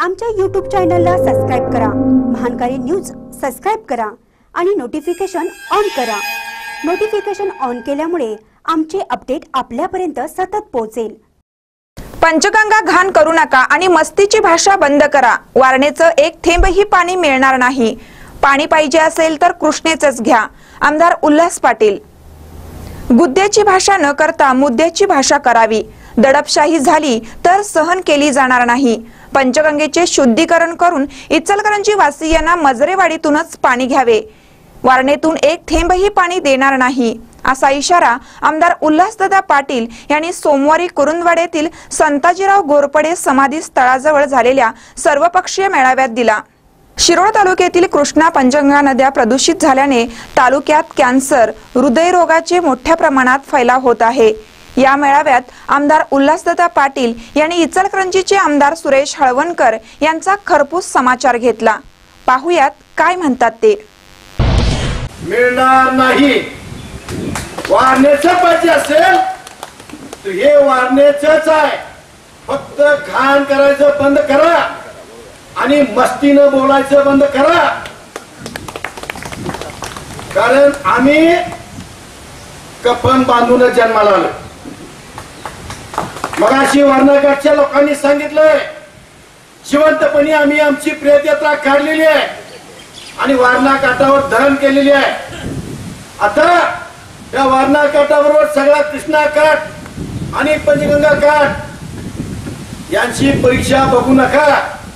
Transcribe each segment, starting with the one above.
आमच्या YouTube चॅनलला subscribe करा, महानकारी न्यूज सबस्क्राइब करा आणि नोटिफिकेशन ऑन करा। नोटिफिकेशन ऑन केल्यामुळे आमचे अपडेट आपल्यापर्यंत सतत पोहोचेल। पंचगंगा घाण करू नका आणि मस्तीची भाषा बंद करा। वारणेचं एक थेंबही पाणी मिळणार नाही। पाणी पाहिजे असेल तर कृष्णेचंच घ्या। आमदार उल्हास पाटील। गुद्द्याची भाषा न करता मुद्द्याची भाषा करावी। दडपशाही झाली तर सहन केली जाणार नाही। पंचगंगेचे शुद्धीकरण करून इचलकरंजी वासियांना मजरेवाडीतूनच पाणी घ्यावे। वारणेतून एक थेंबही पाणी देणार नाही असा इशारा आमदार उल्हासदादा पाटील यांनी सोमवारी कुरुंदवाड संताजीराव घोरपडे समाधी स्थळाजवळ झालेल्या सर्वपक्षीय मेळाव्यात दिला। शिरोळ तालुक्यातील कृष्णा पंचगंगा नद्या प्रदूषित झाल्याने तालुक्यात कॅन्सर, हृदयरोगाचे मोठ्या प्रमाणात फैलाव होत आहे। या मेळाव्यात आमदार उल्हासदादा पाटील यांनी इचलकरंजीचे आमदार सुरेश हळवणकर यांचा खरपूस समाचार घेतला। पाहुयात काय म्हणतात ते। मिळणार नाही। वारणेचं पाहिजे असेल तर हे वारणेचंच आहे। फक्त घाण करायचं बंद करा आणि मस्तीनं बोलायचं बंद करा। कारण आम्ही कफन बांधून जन्माला आलो। मगाशी वारणाघाटच्या लोकांनी सांगितलंय जिवंतपणी आम्ही आमची प्रेत यात्रा काढलेली आहे आणि वारणा काठावर दहन केलेली आहे। आता त्या वारणा काठाबरोबर सगळा कृष्णा काठ आणि पंचगंगा काठ यांची परीक्षा बघू नका।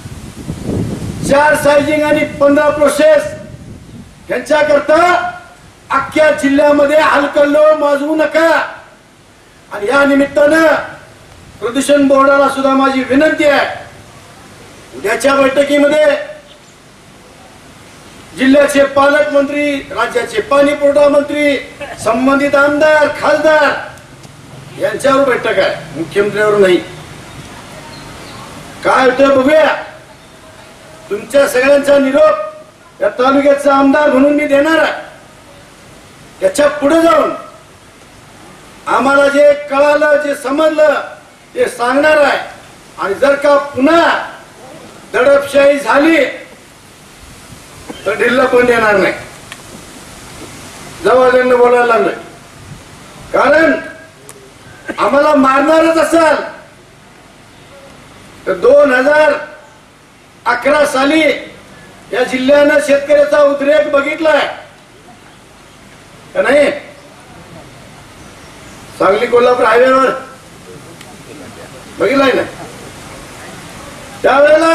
4 सायझिंग आणि 15 प्रोसेस यांच्याकरता अख्ख्या जिल्ह्यामध्ये हलकल्लो माजवू नका। आणि या निमित्तानं प्रदूषण बोर्डाला सुद्धा माझी विनंती आहे, उद्याच्या बैठकीमध्ये जिल्ह्याचे पालकमंत्री, राज्याचे पाणी पुरवठा मंत्री, संबंधित आमदार, खासदार यांच्यावर बैठक आहे, मुख्यमंत्र्यावर नाही। काय होतं बघूया। तुमच्या सगळ्यांचा निरोप या तालुक्याचा आमदार म्हणून मी देणार आहे। त्याच्या पुढे जाऊन आम्हाला जे कळालं, जे समजलं ते सांगणार आहे। आणि जर का पुन्हा दडपशाही झाली तर ढिल्ल पण देणार नाही। जवळ बोलायला लागलं कारण आम्हाला मारणारच असाल तर 2011 साली या जिल्ह्यानं शेतकऱ्याचा उद्रेक बघितलाय का नाही? सांगली कोल्हापूर हायवेवर बघितलाय ना? त्यावेळेला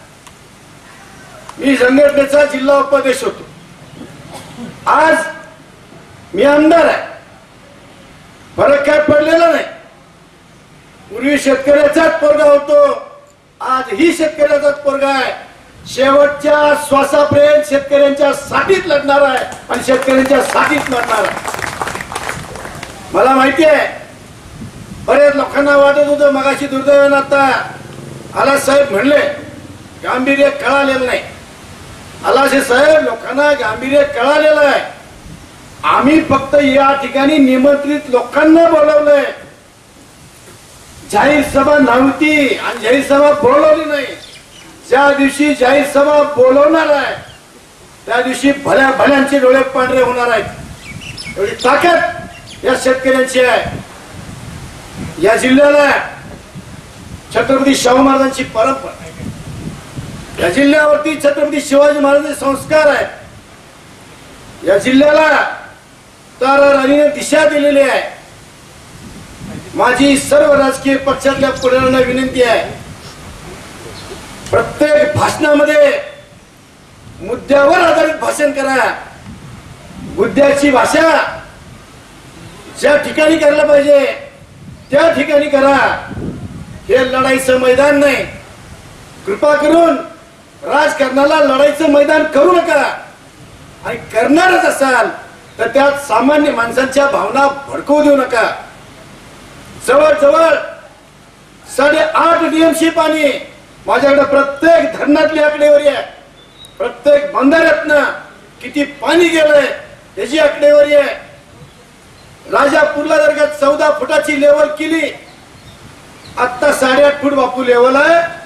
मी संघटनेचा जिल्हा उपाध्यक्ष होतो। आज मी आमदार आहे, फरक काय पडलेला नाही। पूर्वी शेतकऱ्याचाच पोरगा होतो, आज ही शेतकऱ्याचाच पोरगा आहे। शेवटच्या श्वासापर्यंत शेतकऱ्यांच्या साठीच लढणार आहे आणि शेतकऱ्यांच्या साठीच लढणार आहे। मला माहिती आहे बरेच लोकांना वाटत होतं मगाशी दुर्दैवानं आता आला साहेब म्हणले गांभीर्य कळालेलं नाही। आलाशे साहेब लोकांना गांभीर्य कळालेलं आहे। आम्ही फक्त या ठिकाणी निमंत्रित लोकांना बोलवलंय। जाहीर सभा नव्हती आणि जाहीर सभा बोलवली नाही। ज्या दिवशी जाहीर सभा बोलवणार आहे त्या दिवशी भल्या भल्यांचे डोळे पांढरे होणार आहेत। एवढी ताकद या शेतकऱ्यांची आहे। या जिल्ह्याला छत्रपती शाहू महाराजांची परंपरा आहे। या जिल्ह्यावरती छत्रपती शिवाजी महाराजांचे संस्कार आहेत। या जिल्ह्याला तारा राणीने दिशा दिलेली आहे। माझी सर्व राजकीय पक्षातल्या पुढाऱ्यांना विनंती आहे, प्रत्येक भाषणामध्ये मुद्द्यावर आधारित भाषण करा। मुद्द्याची भाषा ज्या ठिकाणी करायला पाहिजे त्या ठिकाणी करा। हे लढाईचं मैदान नाही। कृपा करून राजकारणाला लढाईचं मैदान करू नका आणि करणारच असाल तर त्यात सामान्य माणसांच्या भावना भडकवू देऊ नका। जवळजवळ 8.5 टीएमसी पाणी माझ्याकडे प्रत्येक धरणातली आकडेवारी आहे। प्रत्येक बंधाऱ्यातनं किती पाणी गेलंय याची आकडेवारी आहे। राजापूरला जर का 14 फुटाची लेवल केली, आता 8.5 फूट बापू लेवल आहे।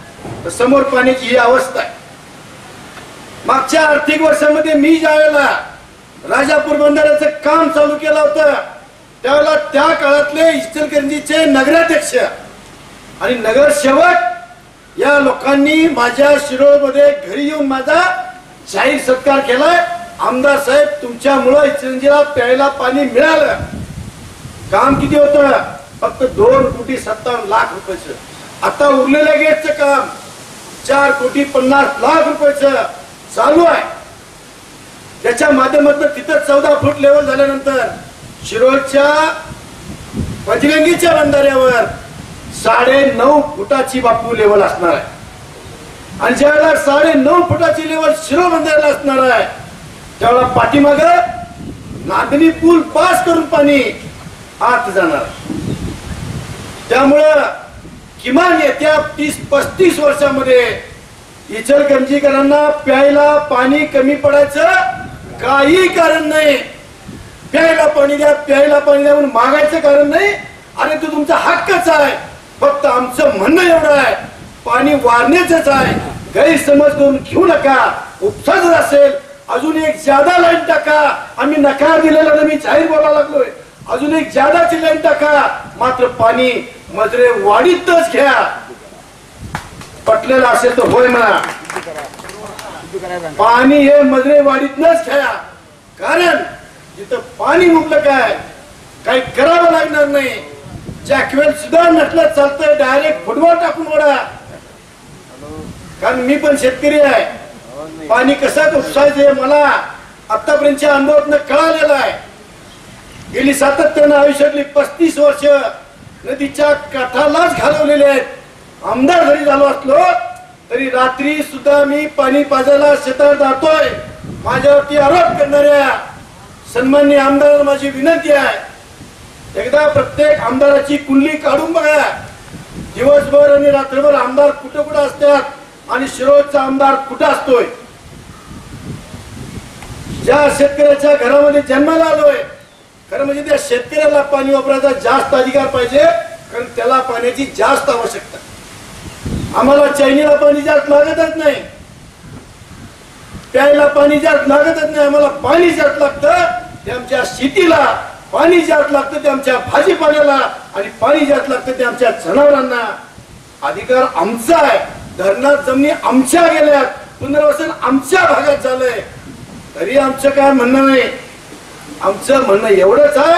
तर समोर पाण्याची ही अवस्था आहे. मागच्या आर्थिक वर्षामध्ये मी ज्यावेळेला राजापूर बंधाऱ्याचं काम चालू केलं होतं त्यावेळेला त्या काळातले इचलकरंजीचे नगराध्यक्ष आणि नगरसेवक या लोकांनी माझ्या शिरोळमध्ये घरी येऊन माझा जाहीर सत्कार केलाय. आमदार साहेब, तुमच्यामुळे इचलकरंजीला प्यायला पाणी मिळालं. काम किती होतं? फक्त 2,57,00,000 रुपयाचं. आता उरलेल्या गेटचं काम 4,50,00,000 रुपयाचं चालू आहे. त्याच्या माध्यमातून तिथं 14 फूट लेवल झाल्यानंतर शिरोळच्या पंचगंगेच्या बंधाऱ्यावर 9.5 फुटाची बापू लेवल असणार आहे. आणि ज्यावेळेला 9.5 फुटाची लेवल शिरोळ बंधाऱ्याला असणार आहे त्यावेळेला पाठीमाग नांदणी पूल पास करून पाणी आत जाणार. त्यामुळं किमान येत्या 30-35 वर्षामध्ये इचलकरंजीकरांना प्यायला पाणी कमी पडायचं काही कारण नाही. प्यायला पाणी द्या, प्यायला पाणी द्या म्हणून मागायचं कारण नाही. अरे तो तुमचा हक्कच आहे. फक्त आमचं म्हणणं एवढं आहे, पाणी वारण्याचंच आहे. गैरसमज करून घेऊ नका. उपसा जर असेल अजून एक ज्यादा लाईन टाका. आम्ही नकार दिलेला मी जाहीर बोलायला लागलोय. अजून एक ज्यादाची लाईन टाका. मात्र पाणी मजरे वाढीतच घ्या. पटलेलं असेल तर होय म्हणा. पाणी हे मजरे वाढीतनच घ्या. कारण जिथं पाणी मुबलक आहे काही करावं लागणार नाही. जॅकवेल सुद्धा नसलं चालतंय, डायरेक्ट फुटबॉल टाकून ओढा. कारण मी पण शेतकरी आहे. पाणी कसं उपसायचं मला आतापर्यंतच्या अनुभवातनं कळालेलं आहे. गेली सातत्यानं आयुष्यातली 35 वर्ष नदीच्या काठालाच घालवलेले आहेत. आमदार जरी झालो असलो तरी रात्री सुद्धा मी पाणी पाजायला शेतात जातोय. माझ्यावरती आरोप करणाऱ्या सन्माननीय आमदारांना माझी विनंती आहे, एकदा प्रत्येक आमदाराची कुंडली काढून बघा. दिवसभर आणि रात्रभर आमदार कुठं कुठं असतात आणि शिरोळचा आमदार कुठं असतोय. ज्या शेतकऱ्याच्या घरामध्ये जन्माला आलोय खरं म्हणजे त्या शेतकऱ्याला पाणी वापरायचा जास्त अधिकार पाहिजे. कारण त्याला पाण्याची जास्त आवश्यकता. आम्हाला चायनीला पाणी जास्त लागतच नाही, प्यायला पाणी जास्त लागतच नाही. आम्हाला पाणी जास्त लागतं ते आमच्या शेतीला, पाणी जास्त लागतं ते आमच्या भाजीपाल्याला आणि पाणी जास्त लागतं ते आमच्या जनावरांना. अधिकार आमचा आहे. धरणात जमिनी आमच्या गेल्यात, पुनर्वसन आमच्या भागात झालंय. तरी आमचं काय म्हणणं नाही. आमचं म्हणणं एवढंच आहे,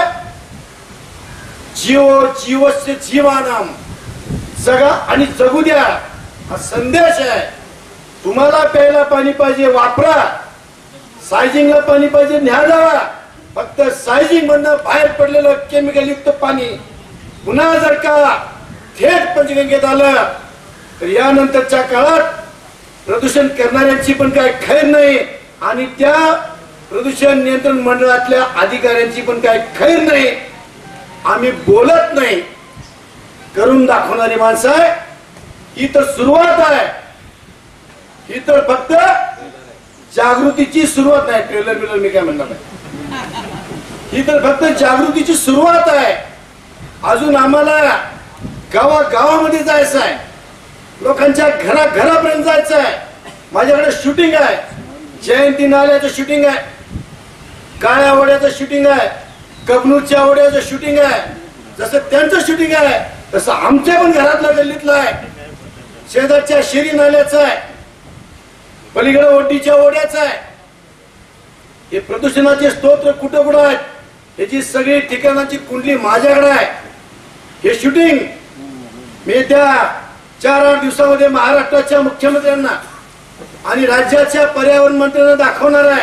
जीव जीवस्य जीवानाम, जगा आणि जगू द्या हा संदेश आहे. तुम्हाला प्यायला पाणी पाहिजे वापरा, सायझिंगला पाणी पाहिजे न्या जावा. फक्त सायझिंग मधनं बाहेर पडलेलं केमिकल युक्त पाणी पुन्हा जर का थेट पंचगंगेत आलं तर यानंतरच्या काळात प्रदूषण करणाऱ्यांची पण काय खैर नाही आणि त्या प्रदूषण नियंत्रण मंडळातल्या अधिकाऱ्यांची पण काय खैर नाही. आम्ही बोलत नाही, करून दाखवणारी माणसं आहे. ही तर सुरुवात आहे. ही तर फक्त जागृतीची सुरुवात नाही. ट्रेलर बिलर मी काय म्हणणार नाही. ही तर फक्त जागृतीची सुरुवात आहे. अजून आम्हाला गावागावामध्ये जायचं आहे, लोकांच्या घराघरापर्यंत जायचं आहे. माझ्याकडे शूटिंग आहे, जयंती नाल्याचं शूटिंग आहे, काळ्या ओढ्याचं शूटिंग आहे, कबनूरच्या ओढ्याचं शूटिंग आहे. जसं त्यांचं शूटिंग आहे तसं आमच्या पण घरातल्या गल्लीतलं आहे. शेजारच्या शिरी नाल्याचं आहे, पलीकडे ओढीच्या ओढ्याचं आहे. हे प्रदूषणाचे स्तोत्र कुठं कुठं आहेत याची सगळी ठिकाणाची कुंडली माझ्याकडे आहे. हे शूटिंग मी त्या 4-8 दिवसामध्ये महाराष्ट्राच्या मुख्यमंत्र्यांना आणि राज्याच्या पर्यावरण मंत्र्यांना दाखवणार आहे.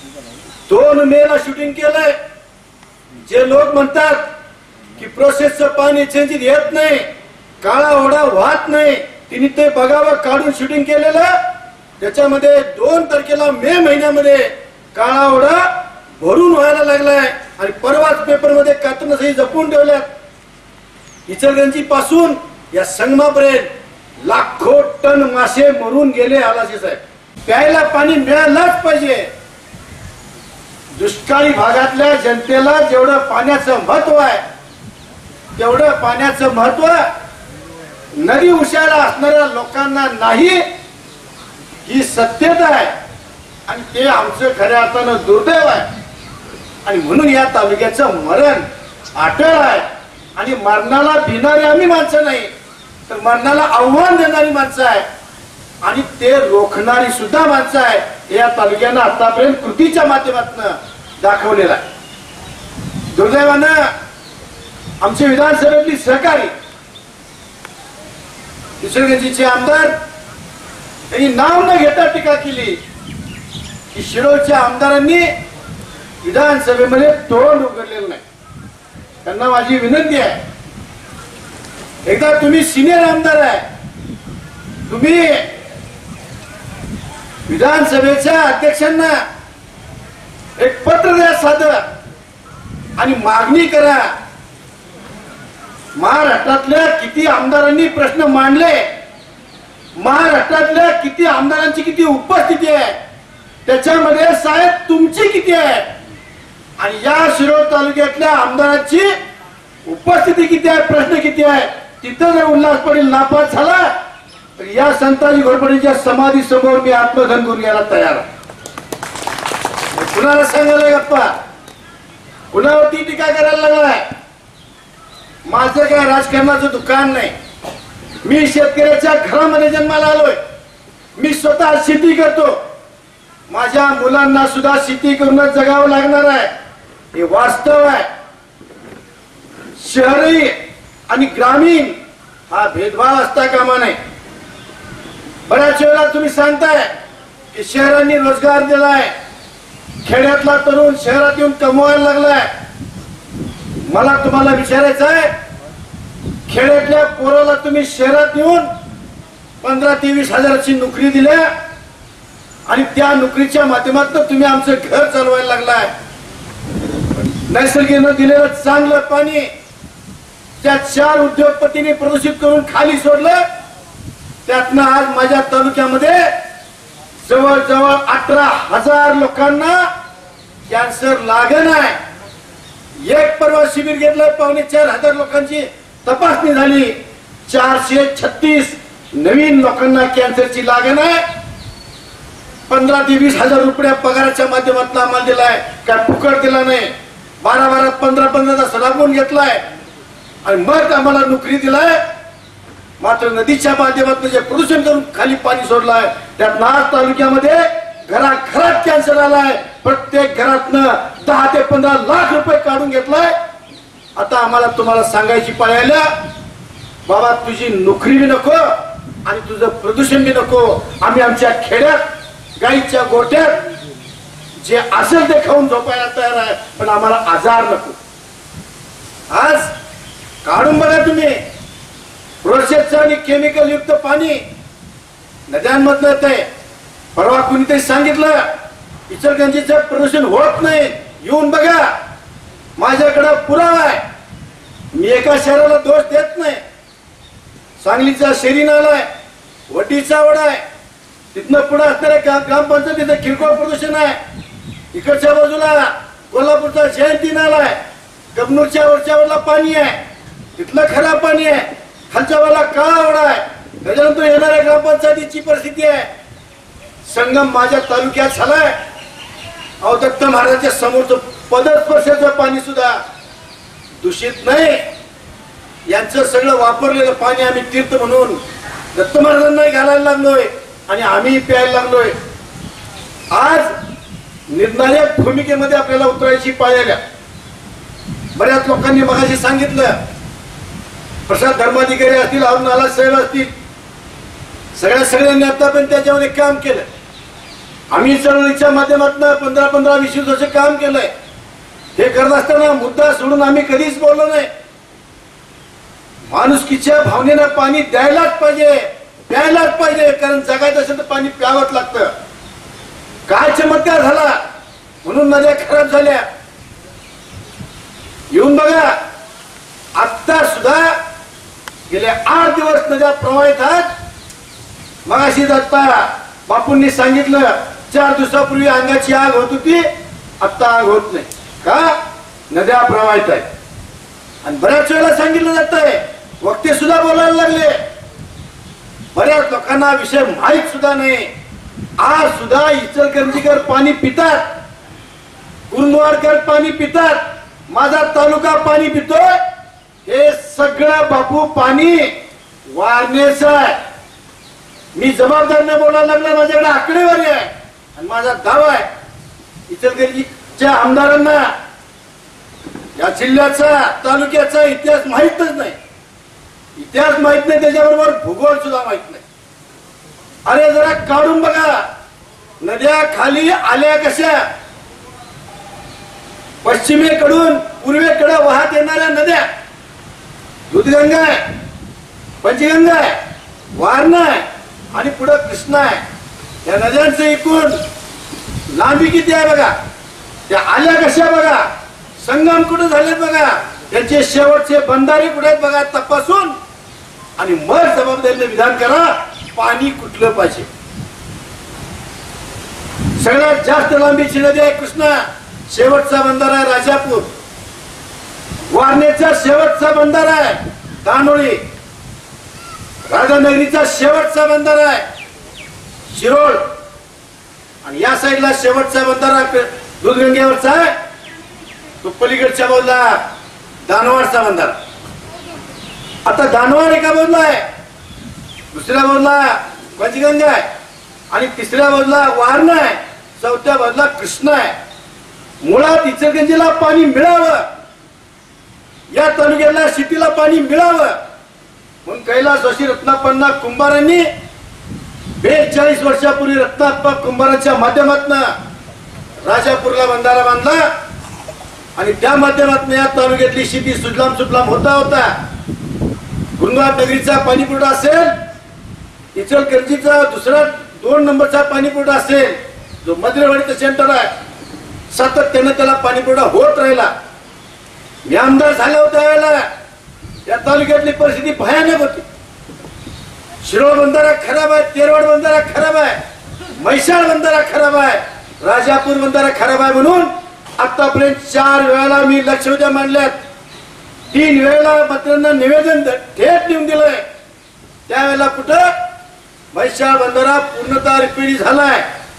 2 मेला शूटिंग केलंय. जे लोक म्हणतात की प्रोसेसचं पाणी चेंजित येत नाही, काळा ओढा वाहत नाही, तिने ते बघावं काढून शूटिंग केलेलं. त्याच्यामध्ये 2 तारखेला मे महिन्यामध्ये काळा ओढा भरून व्हायला लागलाय आणि परवाच पेपर मध्ये कातून सही जपून ठेवल्यात. इचलकरंजी पासून या संगमापर्यंत लाखो टन मासे मरून गेले. आलाशी साहेब, प्यायला पाणी मिळालंच पाहिजे. दुष्काळी भागातल्या जनतेला जेवढं पाण्याचं महत्व आहे तेवढं पाण्याचं महत्व नदी उशाला असणाऱ्या लोकांना नाही, ही सत्यता आहे आणि ते आमचं खऱ्या अर्थानं दुर्दैव आहे. आणि म्हणून या तालुक्याचं मरण अटळ आहे. आणि मरणाला भिणारी आम्ही माणसं नाही, तर मरणाला आव्हान देणारी माणसं आहे आणि ते रोखणारी सुद्धा माणसं आहे. या तालुक्यानं आतापर्यंत कृतीच्या माध्यमातून दाखवलेलं आहे. दुर्दैवानं आमचे विधानसभेतली सहकारी इचलकरंजीचे आमदार त्यांनी नाव न घेता टीका केली की शिरोळच्या आमदारांनी विधानसभेमध्ये तोंड उघडलेलं नाही. त्यांना माझी विनंती आहे, एकदा तुम्ही सिनियर आमदार आहे, तुम्ही विधानसभेच्या अध्यक्षांना एक पत्र द्या साधं आणि मागणी करा. महाराष्ट्रातल्या किती आमदारांनी प्रश्न मांडले, महाराष्ट्रातल्या किती आमदारांची किती उपस्थिती आहे, त्याच्यामध्ये साहेब तुमची किती आहे आणि या शिरोळ तालुक्यातल्या आमदारांची उपस्थिती किती आहे, प्रश्न किती आहे. तिथं जर उल्हास पाटील नापास झाला तर या संताजी घोरपडेच्या समाधी समोर मी आत्मधन करून यायला तयार आहे. कुणाला सांगायला गप्पा, कुणावरती टीका करायला लागलाय. माझं काय राजकारणाचं दुकान नाही. मी शेतकऱ्याच्या घरामध्ये जन्माला आलोय. मी स्वतः शेती करतो. माझ्या मुलांना सुद्धा शेती करूनच जगावं लागणार आहे, हे वास्तव आहे. शहरी आणि ग्रामीण हा भेदभाव असता कामा नये. बऱ्याच वेळेला तुम्ही सांगताय की शहरांनी रोजगार दिलाय, खेड्यातला तरुण शहरात येऊन कमवायला लागलाय. मला तुम्हाला विचारायचं आहे, खेड्यातल्या पोराला तुम्ही शहरात येऊन 15 ते 20 हजाराची नोकरी दिल्या आणि त्या नोकरीच्या माध्यमातून तुम्ही आमचं घर चालवायला लागलाय. नैसर्गिकनं दिलेलं चांगलं पाणी त्या 4 उद्योगपतींनी प्रदूषित करून खाली सोडलं. त्यातनं आज माझ्या तालुक्यामध्ये जवळजवळ 18,000 लोकांना कॅन्सर लागण आहे. एक परवा शिबिर घेतलं, 4,500 लोकांची तपासणी झाली. 436 नवीन लोकांना कॅन्सरची लागण आहे. 15 ते 20 हजार रुपये पगाराच्या माध्यमातून आम्हाला दिलाय, काय फुकट दिला नाही. 12 15 तास राबवून घेतलाय आणि मग आम्हाला नोकरी दिलाय. मात्र नदीच्या माध्यमातून जे प्रदूषण करून खाली पाणी सोडलाय, त्यात नाग तालुक्यामध्ये घराघरात कॅन्सर आलाय. प्रत्येक घरातनं 10 ते 15 लाख रुपये काढून घेतलाय. आता आम्हाला तुम्हाला सांगायची पाळी आली, बाबा तुझी नोकरी बी नको आणि तुझं प्रदूषण बी नको. आम्ही आमच्या खेड्यात गाईच्या गोठ्यात जे असेल ते खाऊन झोपायला तयार आहे, पण आम्हाला आजार नको. आज काढून बघा तुम्ही, प्रोसेसचं आणि केमिकल युक्त पाणी नद्यांमधलं येतंय. परवा कुणीतरी सांगितलं इचलकरंजीचं प्रदूषण होत नाही, येऊन बघा. माझ्याकडे पुरावा आहे. मी एका शहराला दोष देत नाही. सांगलीचा शेरी नाला आहे, वटीचा ओढा आहे, तिथनं पुढे असणाऱ्या ग्रामपंचायत तिथं किरकोळ प्रदूषण आहे. इकडच्या बाजूला कोल्हापूरचा जयंती नाला आहे, कबनूरच्या वरच्या पाणी आहे, तिथलं खराब पाणी आहे. खालच्या बाजूला काळा ओढा आहे. त्याच्यानंतर येणाऱ्या ग्रामपंचायतीची परिस्थिती आहे. संगम माझ्या तालुक्यात झालाय. अहो दत्त महाराजांच्या समोरचं पदस्पर्शाचं पाणी सुद्धा दूषित नाही. यांचं सगळं वापरलेलं पाणी आम्ही तीर्थ म्हणून दत्त महाराजांना घालायला लागलोय आणि आम्ही प्यायला लागलोय. आज निर्णायक भूमिकेमध्ये आपल्याला उतरायची पाळी आल्या. बऱ्याच लोकांनी मगाशी सांगितलं, प्रसाद धर्माधिकारी असतील, अरुण नाला साहेब असतील, सगळ्यांनी आतापर्यंत त्याच्यामध्ये काम केलं. आम्ही चळवळीच्या माध्यमातून 15-20 वर्ष काम केलंय. हे करत असताना मुद्दा सोडून आम्ही कधीच बोललो नाही. माणुसकीच्या भावनेनं पाणी द्यायलाच पाहिजे, प्यायलाच पाहिजे. कारण जगायचं असेल तर पाणी प्यावंच लागतं. काय चमत्कार झाला म्हणून नद्या खराब झाल्या. येऊन बघा, आता सुद्धा गेले 8 दिवस नद्या प्रवाहित आहेत. मगाशी दत्ता बापूंनी सांगितलं 4 दिवसापूर्वी अंगाची आग होत होती, आता आग होत नाही. का? नद्या प्रवाहित आहेत. आणि बऱ्याच वेळेला सांगितलं जात आहे, वक्ते सुद्धा बोलायला लागले, बऱ्याच लोकांना विषय माहित सुद्धा नाही. आज सुद्धा इचलकरंजीकर पाणी पितात, कुरुंदवाडकर पाणी पितात, माझा तालुका पाणी पितोय. हे सगळं बापू पाणी वारणेचं आहे. मी जबाबदारीने बोलायला लागलो, माझ्याकडे आकडेवारी आहे आणि माझा दावा आहे. इचलकरंजीच्या आमदारांना या जिल्ह्याचा तालुक्याचा इतिहास माहितच नाही. इतिहास माहित नाही, त्याच्याबरोबर भूगोल सुद्धा माहित नाही. अरे जरा काढून बघा, नद्या खाली आल्या कशा? पश्चिमेकडून पूर्वेकडे वाहत येणाऱ्या नद्या, दूधगंगा आहे, पंचगंगा आहे, वारणा आहे आणि पुढे कृष्णा आहे. या नद्यांचं एकूण लांबी किती आहे बघा. त्या आल्या कशा बघा, संगम कुठे झालेत बघा, त्याचे शेवटचे बंधारे कुठे आहेत बघा, तपासून आणि मग जबाबदारीने विधान करा पाणी कुठलं पाहिजे. सगळ्यात जास्त लांबीची नदी आहे कृष्णा, शेवटचा बंधारा आहे राजापूर. वारणेचा शेवटचा बंधारा आहे दानोळी. राधानगरीचा शेवटचा बंधारा आहे शिरोळ आणि या साईडला शेवटचा बंधारा दूधगंगेवरचा आहे तो पलीकडच्या बाजूला दानवाडचा बंधारा. आता दानवाड एका बाजूला आहे, दुसऱ्या बाजूला पंचगंगा आहे आणि तिसऱ्या बाजूला वारणा आहे, चौथ्या बाजूला कृष्णा आहे. मुळात इचलकरंजीला पाणी मिळावं, या तालुक्याला शेतीला पाणी मिळावं म्हणून कैलासवासी रत्नाप्पांना कुंभारांनी 42 वर्षापूर्वी रत्नाप्पा कुंभारांच्या माध्यमातून राजापूरला बंधारा बांधला आणि त्या माध्यमातून या तालुक्यातली शेती सुजलाम सुफलाम होता. कुरुंदवाड नगरीचा पाणी पुरवठा असेल, इचलकरंजीचा दुसरा 2 नंबरचा पाणी पुरवठा असेल, जो मद्रेवाडीचं सेंटर आहे, सातत्यानं त्याला पाणी पुरवठा होत राहिला. मी आमदार झाले होते त्यावेळेला या तालुक्यातली परिस्थिती भयानक होती. शिरोळ बंधारा खराब आहे, तेरवाड बंधारा खराब आहे, म्हैसाळ बंधारा खराब आहे, राजापूर बंधारा खराब आहे म्हणून आतापर्यंत 4 वेळेला मी लक्षवेधी मांडल्यात, 3 वेळेला मंत्र्यांना निवेदन थेट देऊन दिलंय. त्यावेळेला कुठं म्हैसाळ बंधारा पूर्णतः रिपेरी झालाय.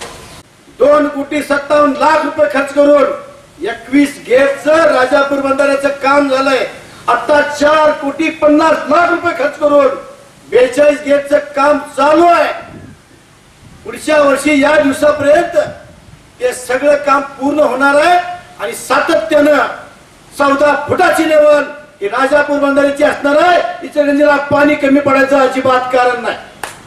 2,57,00,000 रुपये खर्च करून 21 गेटचं राजापूर बंधाऱ्याचं काम झालंय. आता 4,50,00,000 रुपये खर्च करून 42 गेटचं काम चालू आहे. पुढच्या वर्षी या दिवसापर्यंत ते सगळं काम पूर्ण होणार आहे आणि सातत्यानं 14 फुटाची लेवल ही राजापूर बंधाऱ्याची असणार आहे. इचलकरंजीला पाणी कमी पडायचं अजिबात कारण नाही.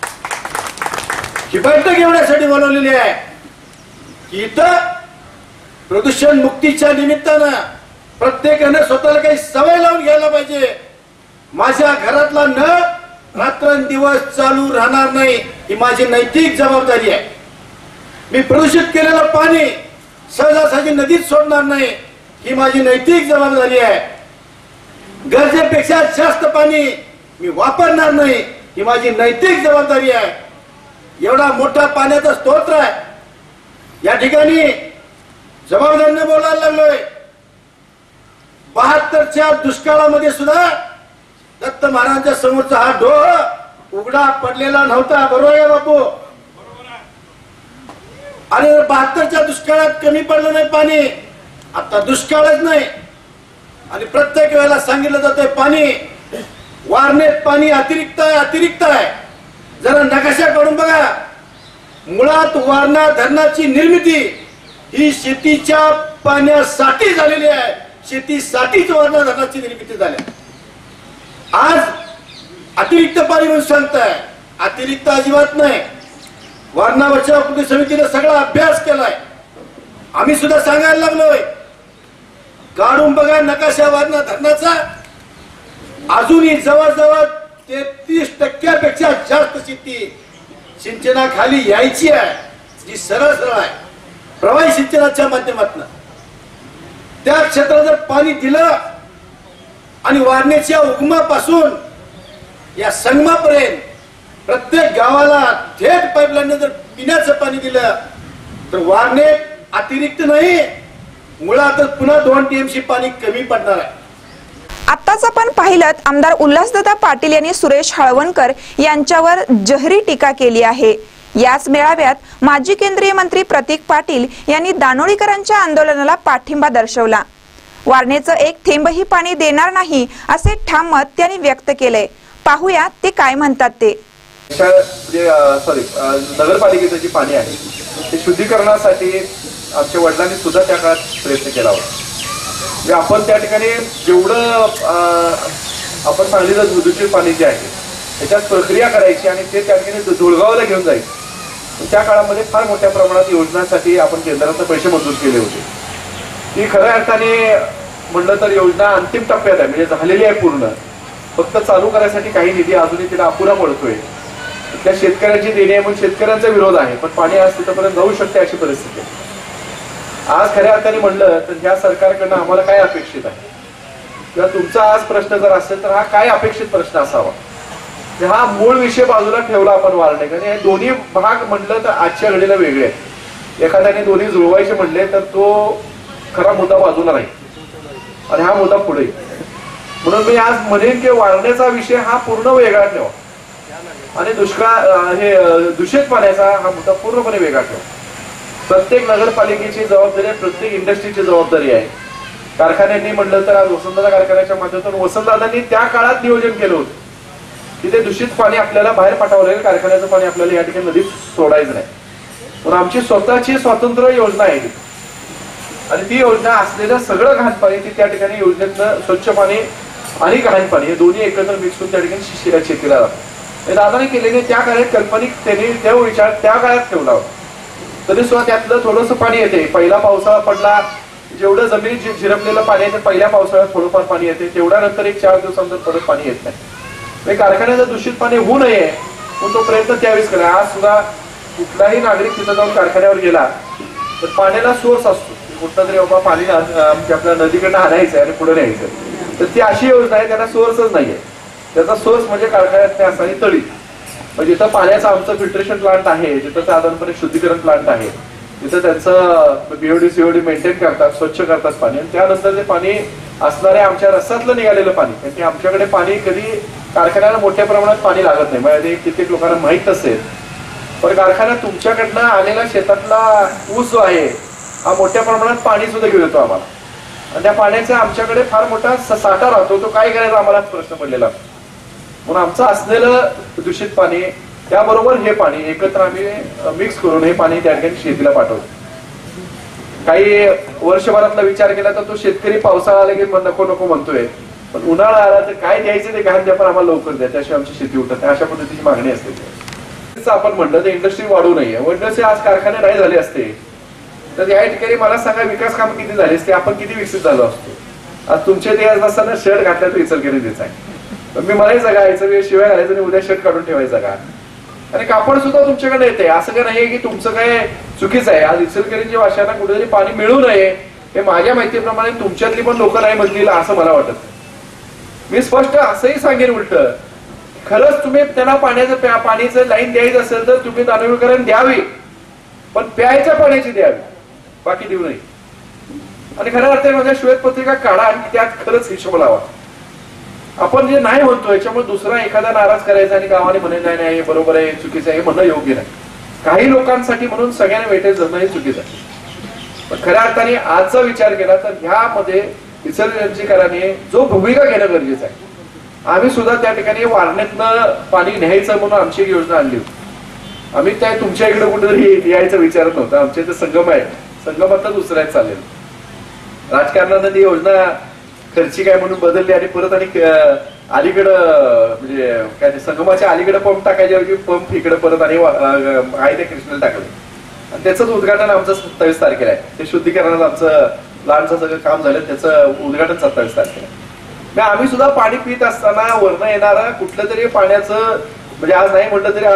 ही बैठक एवढ्यासाठी बोलवलेली आहे की इथं प्रदूषण मुक्तीच्या निमित्तानं प्रत्येकाने स्वतःला काही सवय लावून घ्यायला पाहिजे. माझ्या घरातला नळ रात्रंदिवस चालू राहणार नाही, ही माझी नैतिक जबाबदारी आहे. मी प्रदूषित केलेलं पाणी सहजासहजी नदीत सोडणार नाही, ही माझी नैतिक जबाबदारी आहे. गरजेपेक्षा जास्त पाणी मी वापरणार नाही, ही माझी नैतिक जबाबदारी आहे. एवढा मोठा पाण्याचा स्तोत्र आहे, या ठिकाणी जबाबदारीने बोलायला लागलोय. 72च्या दुष्काळामध्ये सुद्धा दत्त महाराजांच्या समोरचा हा डोह उघडा पडलेला नव्हता. बरोबर आहे बापू? आणि 72च्या दुष्काळात कमी पडलं नाही पाणी, आता दुष्काळच नाही. आणि प्रत्येक वेळेला सांगितलं जातंय पाणी वारणेत पाणी अतिरिक्त आहे, अतिरिक्त आहे. जरा नकाशा काढून बघा. मुळात वारणा धरणाची निर्मिती ही शेतीच्या पाण्यासाठी झालेली आहे, शेतीसाठीच वारणा धरणाची निर्मिती झाली. आज अतिरिक्त पाणी म्हणून सांगताय, अतिरिक्त अजिबात नाही. वारणा बचाव कृती समितीने सगळा अभ्यास केलाय, आम्ही सुद्धा सांगायला लागलोय. काढून बघा नकाशा वारणा धरणाचा. अजूनही जवळजवळ 33% जास्त शेती सिंचनाखाली यायची आहे, जी सरळ सरळ आहे प्रवाही सिंचनाच्या माध्यमातून. त्या क्षेत्रात जर पाणी दिलं आणि वारणेच्या उगमापासून या संगमापर्यंत प्रत्येक गावाला थेट पाईपलाईन जर पिण्याचं पाणी दिलं तर वारणेत अतिरिक्त नाही, मुळात पुन्हा 2 TMC पाणी कमी पडणार आहे. आत्ताच आपण पाहिलं आमदार उल्हासदादा पाटील यांनी सुरेश हळवणकर यांच्यावर जहरी टीका केली आहे। याच मेळाव्यात माजी केंद्रीय मंत्री प्रतीक पाटील यांनी दानोळीकरांच्या आंदोलनाला पाठिंबा दर्शवला। वारणेचं एक थेंबही पाणी देणार नाही असे ठाम मत त्यांनी व्यक्त केले। पाहूया ते काय म्हणतात ते। नगरपालिकेचं जे पाणी आहे ते शुद्धीकरणासाठी आमच्या वडिलांनी सुद्धा त्या काळात प्रयत्न केला होता। आपण त्या ठिकाणी जेवढं आपण सांगलीचं दूषित पाणी जे आहे त्याच्यात प्रक्रिया करायची आणि ते त्या ठिकाणी धुळगावला घेऊन जायचं। त्या काळामध्ये फार मोठ्या प्रमाणात योजनांसाठी आपण केंद्राचे पैसे मंजूर केले होते। ती खऱ्या अर्थाने म्हणलं तर योजना अंतिम टप्प्यात आहे, म्हणजे झालेली आहे पूर्ण, फक्त चालू करायसाठी काही निधी अजूनही तिला अपुरा पडतोय। त्या शेतकऱ्यांची देणी आहे म्हणून शेतकऱ्यांचा विरोध आहे, पण पाणी आज तिथपर्यंत जाऊ शकते अशी परिस्थिती आहे। आज खऱ्या अर्थाने म्हणलं तर ह्या सरकारकडनं आम्हाला काय अपेक्षित आहे किंवा तुमचा आज प्रश्न जर असेल तर हा काय अपेक्षित प्रश्न असावा, हा मूळ विषय बाजूला ठेवला आपण वारणेकर। हे दोन्ही भाग म्हटलं तर आजच्या घडीला वेगळे आहेत। एखाद्याने दोन्ही जुळवायचे म्हणले तर तो खरा मुद्दा बाजूला नाही आणि हा मुद्दा पुढे। म्हणून मी आज म्हणेन की वारणेचा विषय हा पूर्ण वेगळा ठेवा आणि हे दूषित पाण्याचा हा मुद्दा पूर्णपणे वेगळा ठेवा। प्रत्येक नगरपालिकेची जबाबदारी आहे, प्रत्येक इंडस्ट्रीची जबाबदारी आहे। कारखान्यांनी म्हणलं तर आज वसंतदादा कारखान्याच्या माध्यमातून वसंतदादांनी त्या काळात नियोजन केलं होतं की ते दूषित पाणी आपल्याला बाहेर पाठवावं लागेल, कारखान्याचं पाणी आपल्याला या ठिकाणी नदीत सोडायचं नाही। पण आमची स्वतःची स्वतंत्र योजना आहे आणि ती योजना असलेलं सगळं घाण पाणी ती त्या ठिकाणी योजनेतनं स्वच्छ पाणी आणि घाण पाणी हे दोन्ही एकत्र मिक्स करून त्या ठिकाणी शेतीला जातात। दादाने केलेले त्या काळात कल्पनिक त्यांनी त्या विचार त्या काळात ठेवला होता, तरी सुद्धा त्यातलं थोडंसं पाणी येते। पहिला पावसाळा पडला, जेवढं जमिनीत झिरपलेलं पाणी आहे पहिल्या पावसाळ्यात थोडंफार पाणी येते, तेवढ्या नंतर एक 4 दिवसांतर परत पाणी येत नाही। कारखान्याचं दूषित पाणी होऊ नये म्हणून तो प्रयत्न त्यावेळेस केला। आज सुद्धा कुठलाही नागरिक तिथं जाऊन कारखान्यावर गेला तर पाण्याला सोर्स असतो, कुठलं तरी बाबा पाणी आपल्या नदीकडनं आणायचं आणि पुढे न्यायचं, तर ती अशी योजना आहे त्याला सोर्सच नाहीये। त्याचा सोर्स म्हणजे कारखान्यात असणारी तळी, म्हणजे जिथं पाण्याचं आमचं फिल्ट्रेशन प्लांट आहे, जिथं साधारणपणे शुद्धीकरण प्लांट आहे, तिथं त्यांचं बीओडी सीओडी मेंटेन करतात, स्वच्छ करतात पाणी आणि त्यानंतर ते पाणी असणारे आमच्या रस्त्यातलं निघालेलं पाणी, कारण की आमच्याकडे पाणी कधी कारखान्याला मोठ्या प्रमाणात पाणी लागत नाही, म्हणजे कित्येक लोकांना माहीत असेल। पण कारखान्यात तुमच्याकडनं आलेला शेतातला ऊस जो आहे हा मोठ्या प्रमाणात पाणी सुद्धा घेऊन येतो आम्हाला आणि त्या पाण्याचा आमच्याकडे फार मोठा साठा राहतो, तो काय करायचा आम्हाला प्रश्न पडलेला। म्हणून आमचं असलेलं दूषित पाणी त्याबरोबर हे पाणी एकत्र आम्ही मिक्स करून हे पाणी त्या ठिकाणी शेतीला पाठवतो। काही वर्षभरातला विचार केला तर तो शेतकरी पावसाळा आला की नको नको म्हणतोय, पण उन्हाळा आला तर काय द्यायचं ते घाण द्या, पण आम्हाला लवकर द्या, त्याशिवाय आमची शेती उठत नाही, अशा पद्धतीची मागणी असते। आपण म्हणलं तर इंडस्ट्री वाढू नये, इंडस्ट्री आज कारखाने नाही झाले असते तर या ठिकाणी मला सांगा विकास काम किती झाले असते, आपण किती विकसित झालो असतो। आज तुमचे ते आज नसताना शर्ट घातला तर इचलकरंजी द्यायचा आहे, पण मी म्हणायचं का याचं वेळ शिवाय घालायचं आणि उद्या शर्ट काढून ठेवायचा का, आणि कापड सुद्धा तुमच्याकडे येते। असं काय नाही की तुमचं काय चुकीचं आहे। आज इचलकरंजी वाशांना कुठेतरी पाणी मिळू नये हे माझ्या माहितीप्रमाणे तुमच्यातली पण लोक नाही म्हणतील असं मला वाटत। मी स्पष्ट असंही सांगेन, उलट खरंच तुम्ही त्यांना पाण्याचं लाईन द्यायचं असेल तर तुम्ही दानवीकरण द्यावी, पण प्यायच्या पाण्याची द्यावी, बाकी देऊ नये। आणि खऱ्या अर्थाने माझ्या श्वेतपत्रिका काढा आणि त्यात खरंच हिशोब लावा। आपण जे नाही म्हणतो याच्यामुळे दुसरा एखादा नाराज करायचा आणि गावाने म्हणे नाही नाही बरोबर आहे चुकीचं आहे हे म्हणणं योग्य नाही। काही लोकांसाठी म्हणून सगळ्यांना वेटेज धरणं हे चुकीचं आहे, पण खऱ्या अर्थाने आजचा विचार केला तर ह्यामध्ये इचलकरंजीकरांनी जो भूमिका घेणं गरजेचं आहे। आम्ही सुद्धा त्या ठिकाणी वारणेतनं पाणी न्यायचं म्हणून आमची एक योजना आणली होती। आम्ही त्या तुमच्या इकडे कुठेतरी यायचं विचारत नव्हतं, आमच्या इथे संगम आहे, संगमातलं दुसऱ्या चालेल। राजकारणानं ती योजना खर्ची काय म्हणून बदलली आणि परत आणि अलीकडं म्हणजे काय ते संगमाच्या अलीकडे पंप टाकायचे पंप इकडे परत आणि आहे ते कृष्णाला टाकले आणि त्याचंच उद्घाटन आमचं 27 तारखेला आहे। ते शुद्धीकरणाचं आमचं प्लांटचं सगळं काम झालं, त्याचं उद्घाटन 27 तारखेला। आम्ही सुद्धा पाणी पित असताना वरनं येणारा कुठलं तरी पाण्याचं म्हणजे आज नाही म्हटलं तरी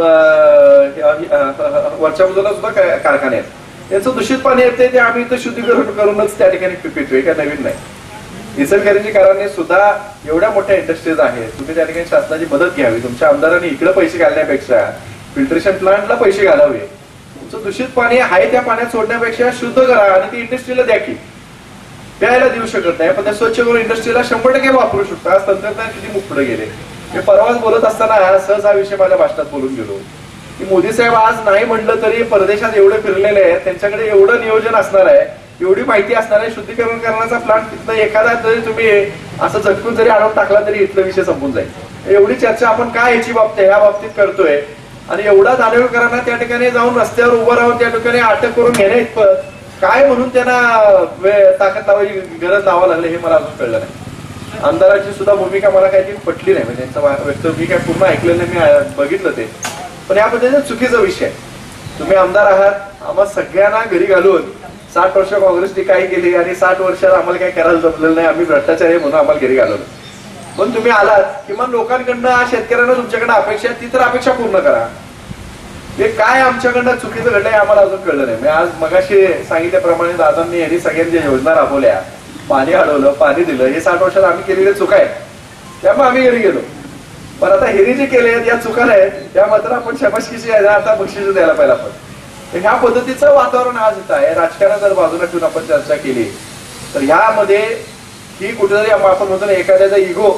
वरच्या बाजूला सुद्धा कारखाने आहेत, त्याचं दूषित पाणी येते ते आम्ही इथं शुद्धीकरण करूनच त्या ठिकाणी पितोय, काय नवीन नाही। इचलकरंजीकरांनी सुद्धा एवढ्या मोठ्या इंडस्ट्रीज आहेत, तुम्ही त्या ठिकाणी शासनाची मदत घ्यावी। तुमच्या आमदारांनी इकडे पैसे घालण्यापेक्षा फिल्ट्रेशन प्लांटला पैसे घालावे, तुमचं दूषित पाणी आहे त्या पाण्यात सोडण्यापेक्षा शुद्ध करा आणि ती इंडस्ट्रीला द्या की। प्यायला देऊ शकत नाही, पण त्या स्वच्छ करून इंडस्ट्रीला 100% वापरू शकतो. आज तंत्रज्ञान किती पुढे गेले. मी परवाच बोलत असताना सहज हा विषय माझ्या भाषणात बोलून गेलो की मोदी साहेब आज नाही म्हणलं तरी परदेशात एवढे फिरलेले आहेत, त्यांच्याकडे एवढं नियोजन असणार आहे, एवढी माहिती असणार आहे. शुद्धीकरण करण्याचा प्लांट तिथं एखादा जरी तुम्ही असं झटकून जरी आणून टाकला तरी इथला विषय संपून जाईल. एवढी चर्चा आपण काय याची बाबतीत ह्या बाबतीत करतोय आणि एवढा दानवेकरांना त्या ठिकाणी जाऊन रस्त्यावर उभं राहून त्या ठिकाणी अटक करून घेण्या इतपत काय म्हणून त्यांना ताकद लावायची गरज लावा लागली हे मला अजून कळलं नाही. आमदाराची सुद्धा भूमिका मला काही ती पटली नाही, म्हणजे त्यांचं व्यक्त मी काय पूर्ण ऐकलेलं नाही, मी बघितलं ते. पण या पद्धतीने चुकीचा विषय. तुम्ही आमदार आहात, आम्हा सगळ्यांना घरी घालून 60 वर्ष काँग्रेसने काय केली आणि 60 वर्षात आम्हाला काय करायला जमलेलं नाही, आम्ही भ्रष्टाचार म्हणून आम्हाला घरी घालवलं. पण तुम्ही आलात किमान लोकांकडनं शेतकऱ्यांना तुमच्याकडनं अपेक्षा ती तर अपेक्षा पूर्ण करा. हे काय आमच्याकडनं चुकीचं घडलंय आम्हाला अजून कळलं नाही. मी आज मगाशी सांगितल्याप्रमाणे दादांनी यांनी सगळ्यांनी योजना राबवल्या, पाणी अडवलं, पाणी दिलं, हे 60 वर्षात आम्ही केलेल्या चुका आहेत, त्यामुळे आम्ही घरी गेलो. पण आता हेरी जे केले या चुका आहेत त्या मात्र आपण शबासकीची आता बक्षीस द्यायला पाहिजे. आपण ह्या पद्धतीचं वातावरण आज इथं आहे. राजकारण जर बाजूला ठेवून आपण चर्चा केली तर ह्यामध्ये ही कुठेतरी आपण म्हणतो ना एखाद्याचा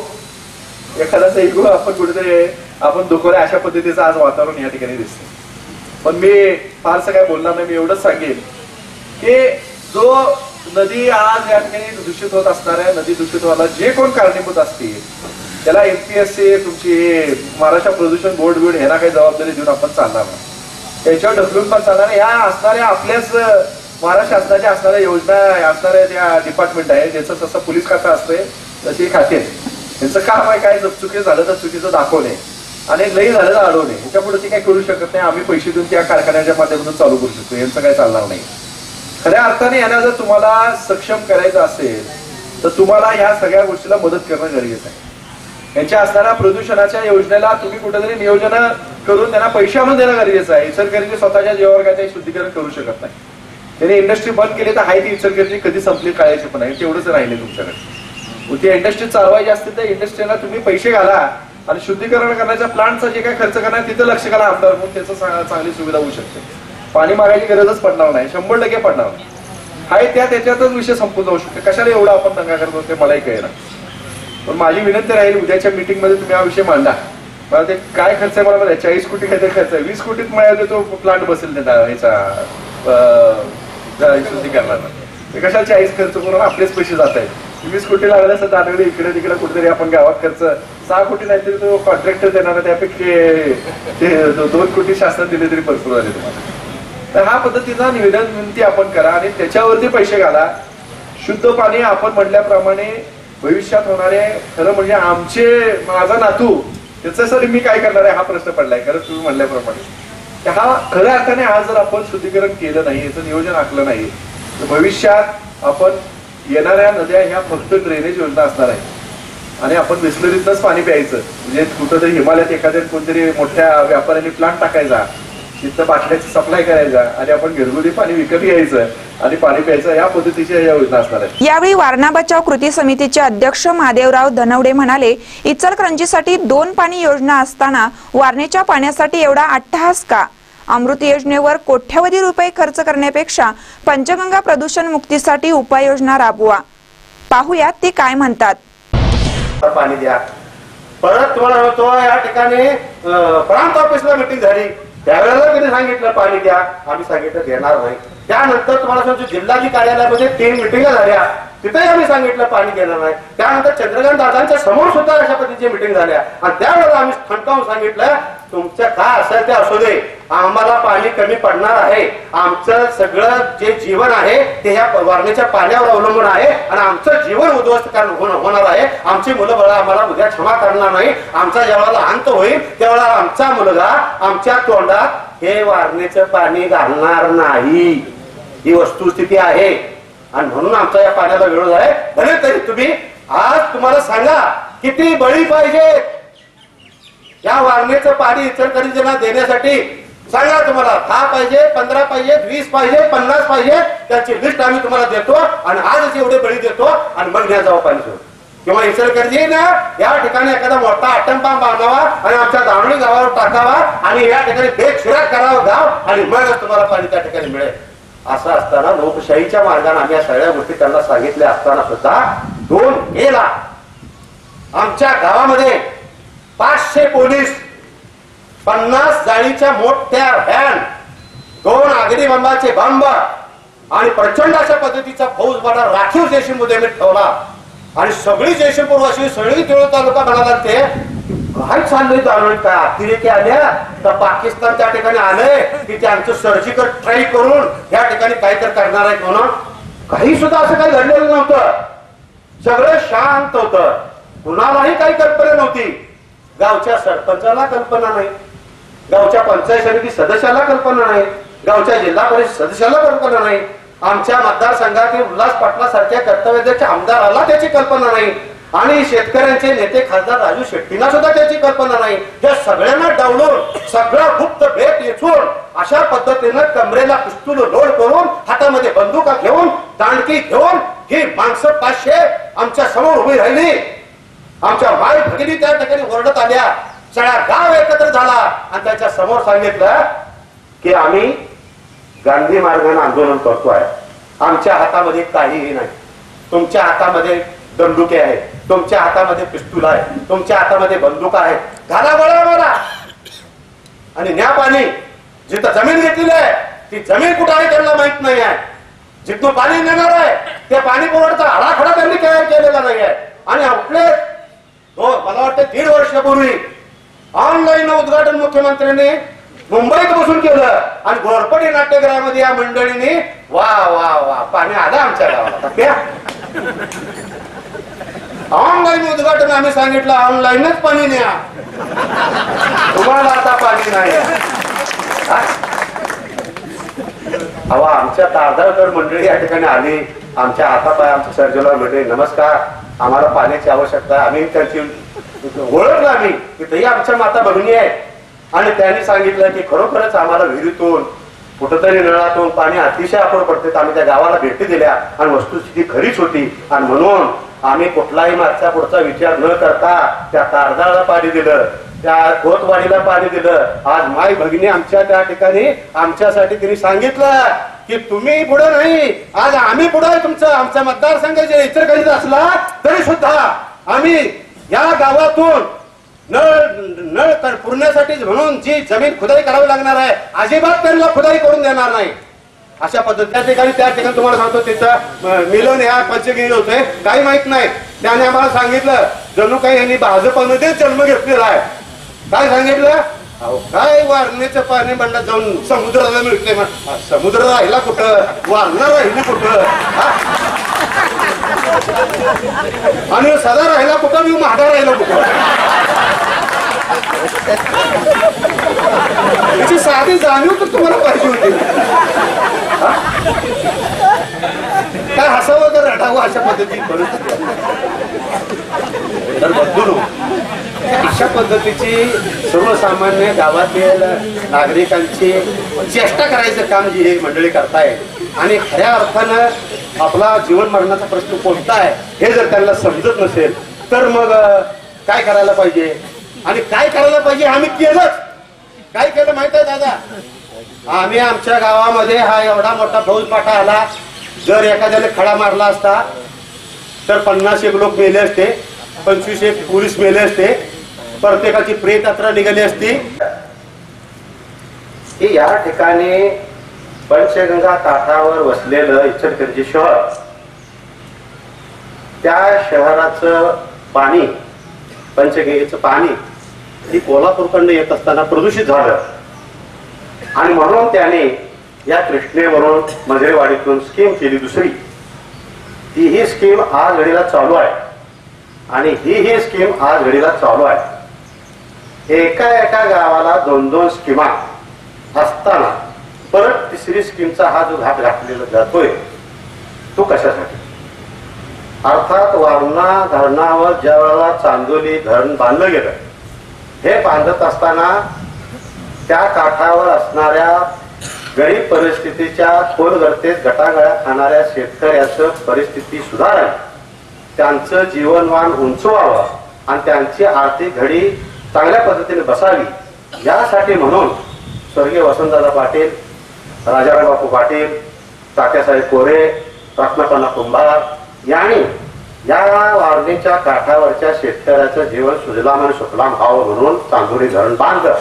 इगो आपण कुठेतरी आपण दुखवल्या अशा पद्धतीचं आज वातावरण या ठिकाणी दिसतं. पण मी फारसं काय बोलणार नाही. मी एवढंच सांगेन की जो नदी आज या ठिकाणी दूषित होत असणार आहे, नदी दूषित व्हायला जे कोण कारणीभूत असतील त्याला MPSC तुमची महाराष्ट्र प्रदूषण बोर्ड ह्याला काही जबाबदारी देऊन आपण चालणार नाही. त्याच्यावर ढकलून पण चालणार नाही. या असणाऱ्या आपल्याच महाराष्ट्र शासनाच्या असणाऱ्या योजना असणाऱ्या त्या डिपार्टमेंट आहे, ज्याचं जसं पोलीस खातं असते तशी खाते, त्यांचं काम आहे काय चुकीचं झालं तर चुकीचं दाखवणे आणि लई झालं तर अडवणे. ह्याच्या पुढे ती काही करू शकत नाही. आम्ही पैसे देऊन त्या कारखान्याच्या माध्यमातून चालू करू शकतो, यांचं काही चालणार नाही. खऱ्या अर्थाने यांना जर तुम्हाला सक्षम करायचं असेल तर तुम्हाला ह्या सगळ्या गोष्टीला मदत करणं गरजेचं आहे. यांच्या असणाऱ्या प्रदूषणाच्या योजनेला तुम्ही कुठेतरी नियोजन करून त्यांना पैसे आणून देणं गरजेचं आहे. इचलकरंजी स्वतःच्या जीवावर काय ते शुद्धीकरण करू शकत नाही. त्यांनी इंडस्ट्री बंद केली तर हाय ती इचलकरंजी कधी संपली काळायची पण आहे, तेवढंच राहिले तुमच्याकडे. ती इंडस्ट्री चालवायची असते तर इंडस्ट्रीला तुम्ही पैसे घाला आणि शुद्धीकरण करण्याच्या प्लांटचा जे काही खर्च करणार तिथं लक्ष घाला आमदार म्हणून, त्याचं चांगली सुविधा होऊ शकते. पाणी मागायची गरजच पडणार नाही, 100% पडणार नाही. हाय त्याच्यातच विषय संपून जाऊ शकतो. कशाला एवढा आपण दंगा करतो ते मलाही कळेना. पण माझी विनंती राहील उद्याच्या मीटिंग मध्ये तुम्ही हा विषय मांडा. मला ते काय खर्च आहे मला 40 कोटी काहीतरी खर्च आहे, 20 कोटीत मिळाले तो प्लांट बसेल ह्याचा शुद्धीकरणाला. ते कशाला 40 खर्च करून आपलेच पैसे जात आहेत. 20 कोटी लागले असं दानगडी इकडे तिकडे कुठेतरी आपण गावात खर्च 6 कोटी नाही तरी तो कॉन्ट्रॅक्टर देणार त्यापेक्षा 2 कोटी शासनात दिले तरी भरपूर झाले तुम्हाला. तर हा पद्धतीचा निवेदन विनंती आपण करा आणि त्याच्यावरती पैसे घाला. शुद्ध पाणी आपण म्हटल्याप्रमाणे भविष्यात होणारे खरं म्हणजे माझा नातू त्याच्यासाठी मी काय करणार आहे हा प्रश्न पडलाय. खरं तुम्ही म्हणल्याप्रमाणे हा खऱ्या अर्थाने आज जर आपण शुद्धीकरण केलं नाही, याचं नियोजन आखलं नाही तर भविष्यात आपण येणाऱ्या नद्या ह्या फक्त ड्रेनेज योजना असणार आहे आणि आपण बिस्लरीतच पाणी प्यायचं. म्हणजे कुठंतरी हिमालयात एखाद्या कोणतरी मोठ्या व्यापाऱ्यांनी प्लांट टाकायचा, तिथं बाटल्याची सप्लाय करायचा आणि आपण घरगुती पाणी विकत घ्यायचं आणि पाणी प्यायचं, या पद्धतीच्या या योजना असणार आहेत. यावेळी वारणा बचाव कृती समितीचे अध्यक्ष महादेवराव धनवडे म्हणाले, इचलकरंजीसाठी 2 पाणी योजना असताना वारणेच्या पाण्यासाठी एवढा अट्टहास का? अमृत योजनेवर कोट्यवधी रुपये खर्च करण्यापेक्षा पंचगंगा प्रदूषण मुक्तीसाठी उपाययोजना राबवा. पाहूया ते काय म्हणतात. पाणी द्या. परत तुम्हाला होतो या ठिकाणी प्रांत ऑफिसला मीटिंग झाली, त्यावेळेला कधी सांगितलं पाणी द्या, आम्ही सांगितलं देणार नाही. त्यानंतर तुम्हाला सांगतो जिल्हाधिकारी कार्यालयामध्ये 3 मिटिंगा झाल्या, तिथेही आम्ही सांगितलं पाणी देणार नाही. त्यानंतर चंद्रकांत दादांच्या समोर सुद्धा अशा पद्धतीच्या मिटिंग झाल्या आणि त्यावेळेला आम्ही ठणकावून सांगितलं तुमचं काय असेल ते असू दे, आम्हाला पाणी कमी पडणार आहे. आमचं सगळं जे जीवन आहे ते ह्या वारणेच्या पाण्यावर अवलंबून आहे आणि आमचं जीवन उद्ध्वस्त होणार आहे. आमची मुलं बाळा आम्हाला उद्या क्षमा करणार नाही. आमचा जेव्हा अंत होईल त्यावेळेला आमचा मुलगा आमच्या तोंडात हे वारणेचं पाणी घालणार नाही. ही वस्तुस्थिती आहे आणि म्हणून आमचा या पाण्याला विरोध आहे. भले तरी तुम्ही आज तुम्हाला सांगा किती बळी पाहिजे या वारणेचं पाणी इचलकरंजीला देण्यासाठी. सांगा तुम्हाला 10 पाहिजे, 15 पाहिजे, 20 पाहिजे, 50 पाहिजे, त्याची लिस्ट आम्ही तुम्हाला देतो आणि आजच एवढे बळी देतो आणि मग घ्या जाऊ पाणी सोड. किंवा इचलकरंजी ना या ठिकाणी एखादा मोठा अटंबा बांधावा आणि आमच्या दावणी गावावर टाकावा आणि या ठिकाणी बेचिराग करावा गाव आणि मगच तुम्हाला पाणी त्या ठिकाणी मिळेल. असं असताना लोकशाहीच्या मार्गाने आम्ही या सगळ्या गोष्टी त्यांना सांगितल्या असताना सुद्धा 2 ला आमच्या गावामध्ये 500 पोलीस, 50 जाळीच्या मोठ्या व्हॅन, 2 अग्निबंबाचे बंब आणि प्रचंड अशा पद्धतीचा फौजफाटा राखीव जयसिंगपूर मध्ये ठेवला. आणि सगळी जयसिंगपूरवासी, सगळी तिळोळ तालुका म्हणाला ते काय चाललंय दारुण, काय अतिरेकी आल्या तर पाकिस्तान त्या ठिकाणी आलंय की त्यांचं सर्जिकल स्ट्राईक करून या ठिकाणी काहीतरी करणार आहेत म्हणून. काही सुद्धा असं काही घडलेलं नव्हतं. सगळं शांत होतं. कुणालाही काही कल्पना नव्हती. गावच्या सरपंचाला कल्पना नाही, गावच्या पंचायत समिती सदस्याला कल्पना नाही, गावच्या जिल्हा परिषद सदस्याला कल्पना नाही, आमच्या मतदारसंघातील उल्हास पाटलासारख्या कर्तव्याच्या आमदाराला त्याची कल्पना नाही, आणि शेतकऱ्यांचे नेते खासदार राजू शेट्टींना सुद्धा त्याची कल्पना नाही. या सगळ्यांना डावलून सगळं गुप्त भेट येचून अशा पद्धतीनं कमरेला पिस्तूल लोड करून हातामध्ये बंदुका घेऊन दांडकी घेऊन ही माणसं 500 आमच्या समोर उभी राहिली. आमच्या माय भगिनी त्या ठिकाणी ओरडत आल्या. सगळा गाव एकत्र झाला आणि त्याच्या समोर सांगितलं की आम्ही गांधी मार्गाने आंदोलन करतोय. आमच्या हातामध्ये काहीही नाही. तुमच्या हातामध्ये दंडुके आहेत, तुमच्या हातामध्ये पिस्तूल आहे, तुमच्या हातामध्ये बंदुका आहे. घाला गोळ्या मारा आणि न्या पाणी. जिथं जमीन घेतलेली आहे ती जमीन कुठं आहे त्यांना माहित नाही आहे. जिथून पाणी नेणार आहे त्या पाणी पुरवठ्याचा आराखडा त्यांनी तयार केलेला नाही आहे. आणि आपले मला वाटतं 1.5 वर्षापूर्वी ऑनलाईन उद्घाटन मुख्यमंत्र्यांनी मुंबईत बसून केलं आणि घोरपडी नाट्यगृहामध्ये या मंडळींनी वा वा वा पाणी आलं आमच्या गावाला. ऑनलाईन उद्घाटन आम्ही सांगितलं ऑनलाईनच पाणी न्या, तुम्हाला आता पाणी नाही. हवा आमच्या तारदाळकर मंडळी या ठिकाणी आली. आमच्या हातापाय आमच्या सर्जनला मंडळी नमस्कार, आम्हाला पाण्याची आवश्यकता. आम्ही त्यांची ओळखलं आम्ही की तरी आमच्या माता भगिनी आहे. आणि त्यांनी सांगितलं की खरोखरच आम्हाला विहिरीतून कुठंतरी नळातून पाणी अतिशय अपुरं पडते. आम्ही त्या गावाला भेटी दिल्या आणि वस्तुस्थिती खरीच होती. आणि म्हणून आम्ही कुठलाही मागचा पुढचा विचार न करता त्या तारदाळला पाणी दिलं, त्या खोतवाडीला पाणी दिलं. आज माय भगिनी आमच्या त्या ठिकाणी आमच्यासाठी तिने सांगितलं की तुम्ही पुढे नाही, आज आम्ही पुढे. तुमचं आमच्या मतदारसंघाच्या इतर काही असला तरी सुद्धा आम्ही या गावातून नळ पुरण्यासाठी म्हणून जी जमीन खुदाई करावी लागणार आहे अजिबात त्यांना खुदाई करून देणार नाही. अशा पद्धती त्या ठिकाणी तुम्हाला सांगतो तिथं मिलन या पंचगिरी होते, काही माहित नाही. त्याने आम्हाला सांगितलं जणू काही यांनी भाजपमध्येच जन्म घेतलेला आहे. काय सांगितलं, काय वारणेचं पाणी म्हणलं जाऊन समुद्राला मिळते. समुद्र राहिला कुठं, वारणा राहिली कुठं, आणि सदा राहिला कुठं, मी महाडा राहिला कुठं. त्याची साधी जाणीव तर तुम्हाला पाहिजे होती. काय हसावं तर रटावं अशा पद्धतीची परिस्थिती. तर बदलू अशा पद्धतीची सर्वसामान्य गावातील नागरिकांची चेष्टा करायचं काम जी हे मंडळी करताय. आणि खऱ्या अर्थानं आपला जीवन मरणाचा प्रश्न कोणता आहे हे जर त्यांना समजत नसेल तर मग काय करायला पाहिजे. आणि काय करायला पाहिजे आम्ही केलंच. काय केलं माहित आहे दादा, आम्ही आमच्या गावामध्ये हा एवढा मोठा फौजफाटा आला. जर एखाद्याने खडा मारला असता तर 50 लोक मेले असते, 25 पोलीस मेले असते, प्रत्येकाची प्रेत यात्रा निघाली असती. की या ठिकाणी पंचगंगा काठावर वसलेलं इचलकरंजी शहर, त्या शहराचं पाणी, पंचगंगेचं पाणी ही कोल्हापूरकडनं येत असताना प्रदूषित झालं. आणि म्हणून त्याने या कृष्णेवरून मजरेवाडीतून स्कीम केली दुसरी. ही स्कीम आज घडीला चालू आहे. आणि ही स्कीम आज घडीला चालू आहे. एका गावाला 2-2 स्कीमा असताना परत तिसरी स्कीमचा हा जो घाट घातलेला जातोय तो कशासाठी. अर्थात वारणा धरणावर ज्या वेळेला चांदोली धरण बांधलं गेलं, हे बांधत असताना त्या काठावर असणाऱ्या गरीब परिस्थितीच्या खोलगर्तेत गटागळ्या खाणाऱ्या शेतकऱ्याचं परिस्थिती सुधारावी, त्यांचं जीवनमान उंचवावं आणि त्यांची आर्थिक घडी चांगल्या पद्धतीने बसावी, यासाठी म्हणून स्वर्गीय वसंतदादा पाटील, राजाराम बापू पाटील तात्यासाहेब कोरे, रत्नपना कुंभार यांनी या वारणीच्या काठावरच्या शेतकऱ्याचं जीवन सुजलाम आणि सुफलाम व्हावं म्हणून चांदोरी धरण बांधलं.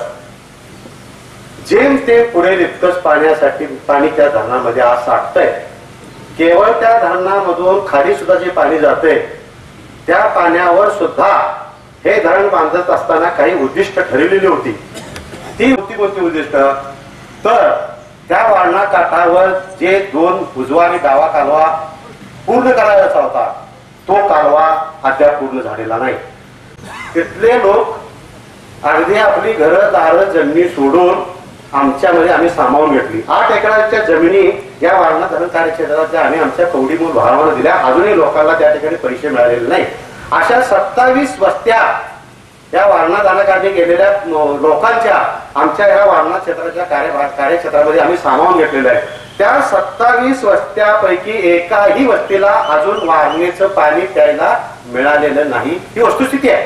जेमतेम पुढे इतकंच पाणी त्या धरणामध्ये आज साठतंय. केवळ त्या धरणामधून खाली सुद्धा जे पाणी जाते त्या पाण्यावर सुद्धा हे धरण बांधत असताना काही उद्दिष्ट ठरवलेली होती. ती होती कोणती उद्दिष्ट? तर त्या वारणा काठावर जे 2 उजवा आणि डावा कालवा पूर्ण करायचा होता तो कालवा अद्याप पूर्ण झालेला नाही. तिथले लोक अगदी आपली घरं दारं जमिनी सोडून आमच्यामध्ये आम्ही सामावून घेतली. 8 एकराच्या जमिनी या वारणा धरण कार्यक्षेत्राच्या आम्ही आमच्या कवडीमूल भावानं दिल्या. अजूनही लोकांना त्या ठिकाणी पैसे मिळालेले नाही. अशा 27 वस्त्या या वारणा धरणासाठी गेलेल्या लोकांच्या आमच्या या वारणा क्षेत्राच्या कार्यक्षेत्रामध्ये आम्ही सामावून घेतलेल्या आहे. त्या 27 वस्त्यापैकी एकाही वस्तीला अजून वारणेचं पाणी प्यायला मिळालेलं नाही. ही वस्तुस्थिती आहे.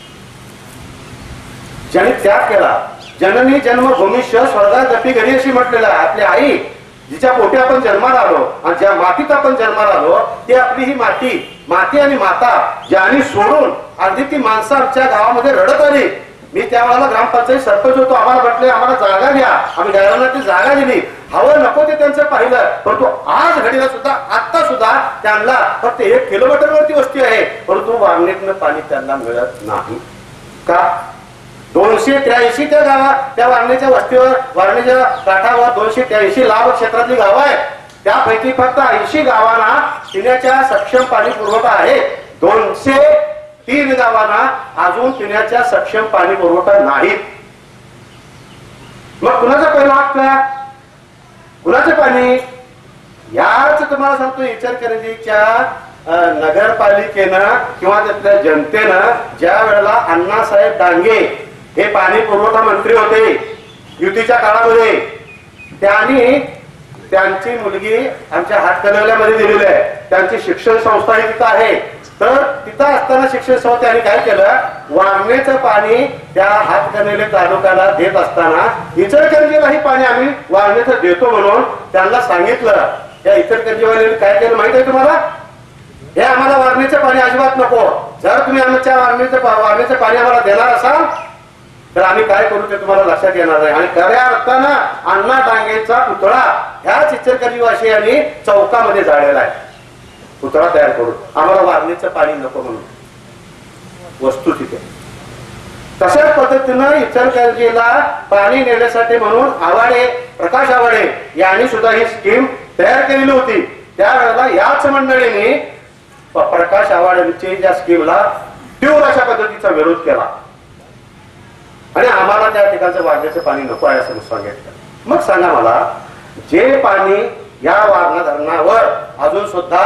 ज्याने त्याग केला, जननी जन्मभूमीश्य स्वर्गादपी घरी अशी म्हटलेलं आहे. आपली आई जिच्या पोटी आपण जन्माला आलो आणि ज्या मातीत आपण जन्माला आलो ती आपली ही माती आणि माता ज्याने सोडून अगदी ती माणसं आमच्या गावामध्ये रडत आली. मी त्यावेळेला ग्रामपंचायत सरपंच होतो. आम्हाला म्हटले आम्हाला जागा द्या. आम्ही गायरांना ती जागा दिली. हवं नको ते त्यांचं पाहिलं. परंतु आज घडीला सुद्धा आता सुद्धा त्यांना फक्त 1 किलोमीटरवरती वस्ती आहे परंतु वारणेतनं पाणी त्यांना मिळत नाही. का? 283 त्या गावात त्या वारणेच्या वस्तीवर वारणेच्या काठावर 283 लाभ क्षेत्रातली गावं आहेत. त्यापैकी फक्त 80 गावांना पिण्याच्या सक्षम पाणी पुरवठा आहे. 203 गावांना अजून पिण्याच्या सक्षम पाणी पुरवठा नाही. मग कुणाचा पहिला हक्क? कुणाचं पाणी? याच तुम्हाला सांगतो इचलकरंजीच्या नगरपालिकेनं किंवा त्यातल्या जनतेनं ज्या वेळेला अण्णासाहेब डांगे हे पाणी पुरवठा मंत्री होते युतीच्या काळामध्ये, त्यांनी त्यांची मुलगी आमच्या हातकणंगल्यामध्ये दिलेली आहे. त्यांची शिक्षण संस्था ही तिथं आहे. तर तिथं असताना शिक्षण संस्थेने काय केलं, वारणेचं पाणी त्या हातकणंगले तालुक्याला देत असताना इचलकरंजीलाही पाणी आम्ही वारणेचं देतो म्हणून त्यांना सांगितलं. त्या इचलकरंजीवाल्यांनी काय केलं माहित आहे तुम्हाला? हे आम्हाला वारणेचं पाणी अजिबात नको. जर तुम्ही आमच्या वारणेचं पाणी आम्हाला देणार असाल तर आम्ही काय करू ते तुम्हाला लक्षात येणार नाही. आणि खऱ्या अर्थानं अण्णा डांगेचा पुतळा ह्याच इचलकरंजीवासियांनी चौकामध्ये जाळलेला आहे. पुतळा तयार करून आम्हाला वारणेचं पाणी नको म्हणून. वस्तू तिथे तशाच पद्धतीनं इचलकरंजीला पाणी नेण्यासाठी म्हणून प्रकाश आवाडे यांनी सुद्धा ही स्कीम तयार केलेली होती. त्यावेळेला याच मंडळींनी प्रकाश आवाडेंची या स्कीमला तीव्र अशा पद्धतीचा विरोध केला आणि आम्हाला त्या ठिकाणचं वारणेचं पाणी नको आहे असं सांगितलं. मग सांगा मला, जे पाणी या वारणा धरणावर अजून सुद्धा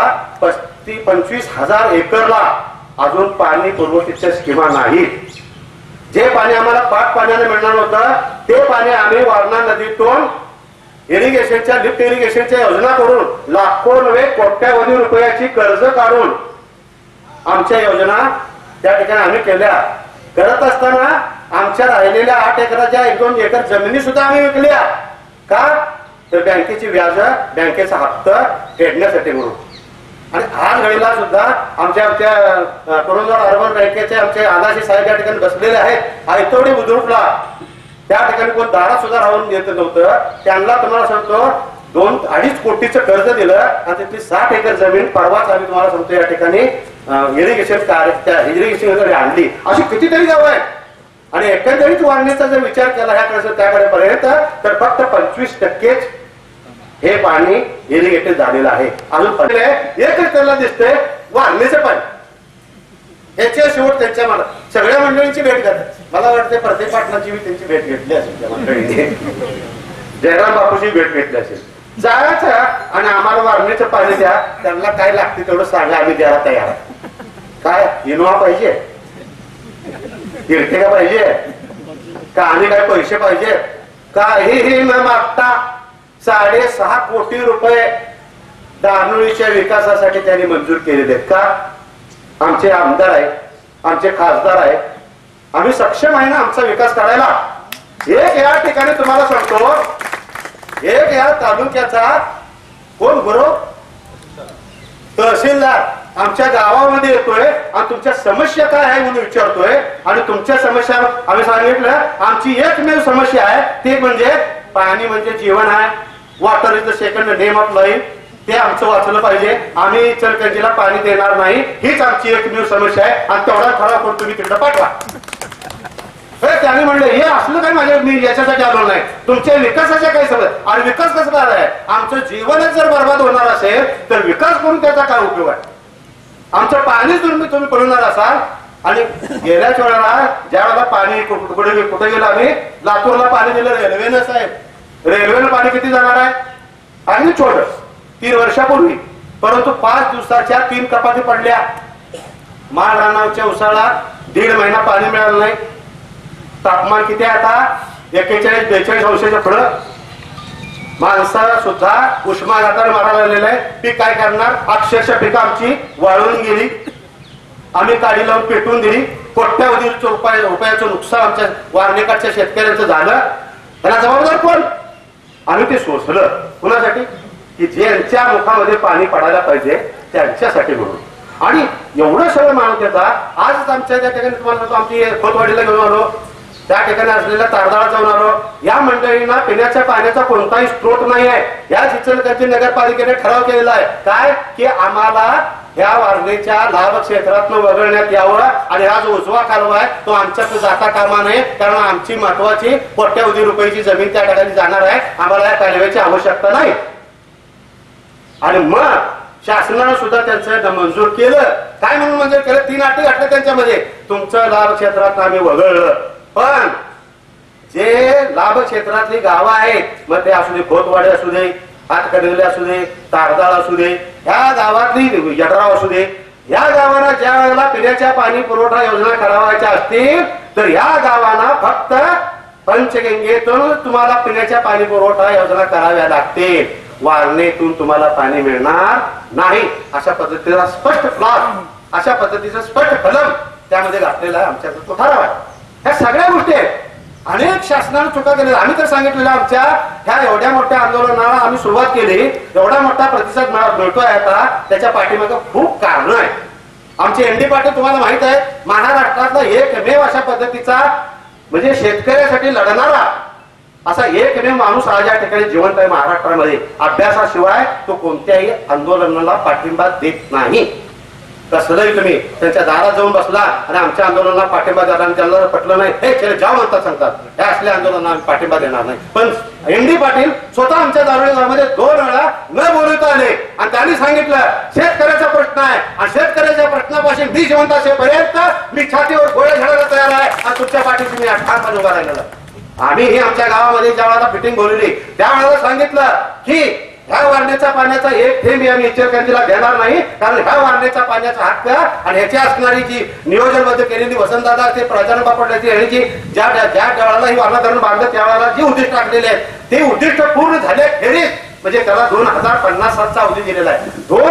25,000 एकरला अजून पाणी पुरवठ्याच्या स्कीमा नाहीत. जे पाणी आम्हाला पाट पाण्याने मिळणार होतं ते पाणी आम्ही वारणा नदीतून इरिगेशनच्या लिफ्ट इरिगेशनच्या योजना करून लाखो नव्हे कोट्यावधी रुपयाची कर्ज काढून आमच्या योजना त्या ठिकाणी आम्ही केल्या. करत असताना आमच्या राहिलेल्या 8 एकराच्या 1-2 एकर जमिनी सुद्धा आम्ही विकल्या. का? तर बँकेची व्याज, बँकेचा हप्ता फेडण्यासाठी म्हणून. आणि आज घडीला सुद्धा आमच्या करोंदोड अर्बन बँकेचे आमचे आदाशी साहेब या ठिकाणी बसलेले आहेत. आयतवडी बुद्रुकला त्या ठिकाणी कोण दारात सुद्धा राहून देत नव्हतं. त्यांना तुम्हाला सांगतो 2-2.5 कोटीचं कर्ज दिलं आणि तिथली 60 एकर जमीन परवाच आम्ही तुम्हाला सांगतो या ठिकाणी इरिगेशन आणली. अशी कितीतरी गावं आहेत. आणि एकंदरीत वाढण्याचा जर विचार केला ह्याकडे त्याकडे पर्यंत तर फक्त 25% हे पाणी इरिगेटेड झालेलं आहे. अजून एकच त्याला दिसतंय वारणेचं पाणी. याच्या शेवट त्यांच्या मला सगळ्या मंडळींची भेट घेतात. मला वाटते प्रत्येक पाटलांची मी त्यांची भेट घेतली असेल त्या मंडळींनी. जयराम बापूची भेट घेतली असेल. जायचं आणि आम्हाला वारणेचं पाणी द्या. त्यांना काय लागते तेवढं सांगा, आम्ही द्यायला तयार आहे. काय इनोवा पाहिजे, इर्टिगा पाहिजे का, आणि काय पैसे पाहिजे? काहीही न मागता 6.5 कोटी रुपये दानोळीच्या विकासासाठी त्यांनी मंजूर केलेले आहेत. का? आमचे आमदार आहेत, आमचे खासदार आहेत, आम्ही सक्षम आहे ना आमचा विकास करायला. एक या ठिकाणी तुम्हाला सांगतो, एक या तालुक्याचा कोण गुरव? तहसीलदार आमच्या गावामध्ये येतोय आणि तुमच्या समस्या काय आहे म्हणून विचारतोय. आणि तुमच्या समस्या आम्ही सांगितलं आमची एकमेव समस्या आहे ते म्हणजे पाणी म्हणजे जीवन आहे. Water is the second name of life. ते आमचं वाचलं पाहिजे. आम्ही इचलकरंजीला पाणी देणार नाही हीच आमची एकमेव समस्या आहे. आणि तेवढा ठराव करून तुम्ही तिकडे पाठवा. त्यांनी म्हणलं हे असलं काय माझ्या मी याच्यासाठी आलो नाही. तुमच्या विकासाच्या काही समज. आणि विकास कसं काय आहे? आमचं जीवनच जर बर्बाद होणार असेल तर विकास करून त्याचा काय उपयोग आहे? आमचं पाणीच तुम्ही पडवणार असाल. आणि गेल्याच वेळेला ज्या वेळेला पाणी कुठे गेलं आम्ही लातूरला पाणी दिलं रेल्वेनं. साहेब रेल्वेनं पाणी किती जाणार आहे? आणि छोट 3 वर्षापूर्वी. परंतु 5 दिवसाच्या 3 कपाती पडल्या. माळ रानावच्या उसाळा 1.5 महिना पाणी मिळालं नाही. तापमान किती आहे आता? 41-42 अंशाच्या पुढं. माणसाला सुद्धा उष्माघाताने मारायला लागलेलं आहे. पीक काय करणार? अक्षरशः पिकं आमची वाळून गेली. आम्ही काडी लावून पेटवून दिली. कोट्यावधीचं रुपयाचं नुकसान आमच्या वारणेकडच्या शेतकऱ्यांचं झालं. त्याला जबाबदार कोण? आम्ही ते सोसलं. कुणासाठी? की ज्यांच्या मुखामध्ये पाणी पडायला पाहिजे त्यांच्यासाठी म्हणून. आणि एवढं सगळं मानत येता. आजच आमच्या त्या ठिकाणी तुम्हाला आमची खोतवाडीला घेऊन आलो. त्या ठिकाणी असलेल्या तारदाळा जाऊन आलो. या मंडळींना पिण्याच्या पाण्याचा कोणताही स्रोत नाही आहे. या इचलकरंजी नगरपालिकेने ठराव केलेला आहे काय की आम्हाला या वारणेच्या लाभ क्षेत्रातून वगळण्यात यावं. आणि हा जो उजवा कालवा आहे तो आमच्याकडे जाता कामा नये. कारण आमची महत्वाची कोट्यावधी रुपयाची जमीन त्या ठिकाणी जाणार आहे. आम्हाला या कालव्याची आवश्यकता नाही. आणि मग शासनानं सुद्धा त्यांचं मंजूर केलं. काय म्हणून मंजूर केलं? 3 अटी घातल्या त्यांच्यामध्ये. तुमचं लाभ क्षेत्रात आम्ही वगळलं. पण जे लाभ क्षेत्रातली गावं आहेत मग ते असू दे खोतवाडे असू दे हातकणंगले असू दे तारदाळ असू दे ह्या गावातली यड्राव असू दे या गावांना ज्या वेळेला पिण्याच्या पाणी पुरवठा योजना करावायच्या असतील तर या गावांना फक्त पंचगंगेतून तुम्हाला पिण्याच्या पाणी पुरवठा योजना कराव्या लागतील. वारणेतून तुम्हाला पाणी मिळणार नाही. अशा पद्धतीचा स्पष्ट क्लॉज अशा पद्धतीचं स्पष्ट कलम त्यामध्ये घातलेला आहे. आमच्याकडे तो ठराव आहे. ह्या सगळ्या गोष्टी आहेत. अनेक शासनाने चुका केल्या. आम्ही तर सांगितलेलं आमच्या ह्या एवढ्या मोठ्या आंदोलनाला आम्ही सुरुवात केली. एवढा मोठा प्रतिसाद मिळतोय आता त्याच्या पाठीमागे खूप कारण आहे. आमचे एनडी पाटील तुम्हाला माहित आहे महाराष्ट्रातला एकमेव अशा पद्धतीचा म्हणजे शेतकऱ्यासाठी लढणारा असा एकमेव माणूस आज या ठिकाणी जिवंत आहे महाराष्ट्रामध्ये. अभ्यासाशिवाय तो कोणत्याही आंदोलनाला पाठिंबा देत नाही. कसलंही तुम्ही त्यांच्या दारात जाऊन बसला आणि आमच्या आंदोलनाला पाठिंबा देणार त्यांना पटलं नाही हे चले जाऊ म्हणतात सांगतात. हे असल्या आंदोलनाला आम्ही पाठिंबा देणार नाही. पण एनडी पाटील स्वतः आमच्या दारुळेगावामध्ये 2 वेळा न बोलवता आले आणि त्यांनी सांगितलं शेतकऱ्याचा प्रश्न आहे आणि शेतकऱ्याच्या प्रश्नापासून मी जिवंत असेपर्यंत मी छातीवर गोळ्या घालायला तयार आहे आणि तुमच्या पाठीशी मी ठामपणे उभा राहिलेला. आम्ही ही आमच्या गावामध्ये ज्या वेळेला फिटिंग बोलवली त्यावेळेला सांगितलं की ह्या वारणेच्या पाण्याचा एक थेंब आम्ही इचलकरंजीला देणार नाही. कारण ह्या वारणेच्या पाण्याचा हक्क आणि ह्याची असणारी जी नियोजनबद्ध केलेली वसंतदादा ते प्रधान बापडल्याची ह्याची ज्या वेळेला ही वारणा धरण बांधलं त्यावेळेला जी उद्दिष्ट टाकलेली आहेत ते उद्दिष्ट पूर्ण झाले खेरीज म्हणजे त्याला 2050 अवधी दिलेला आहे.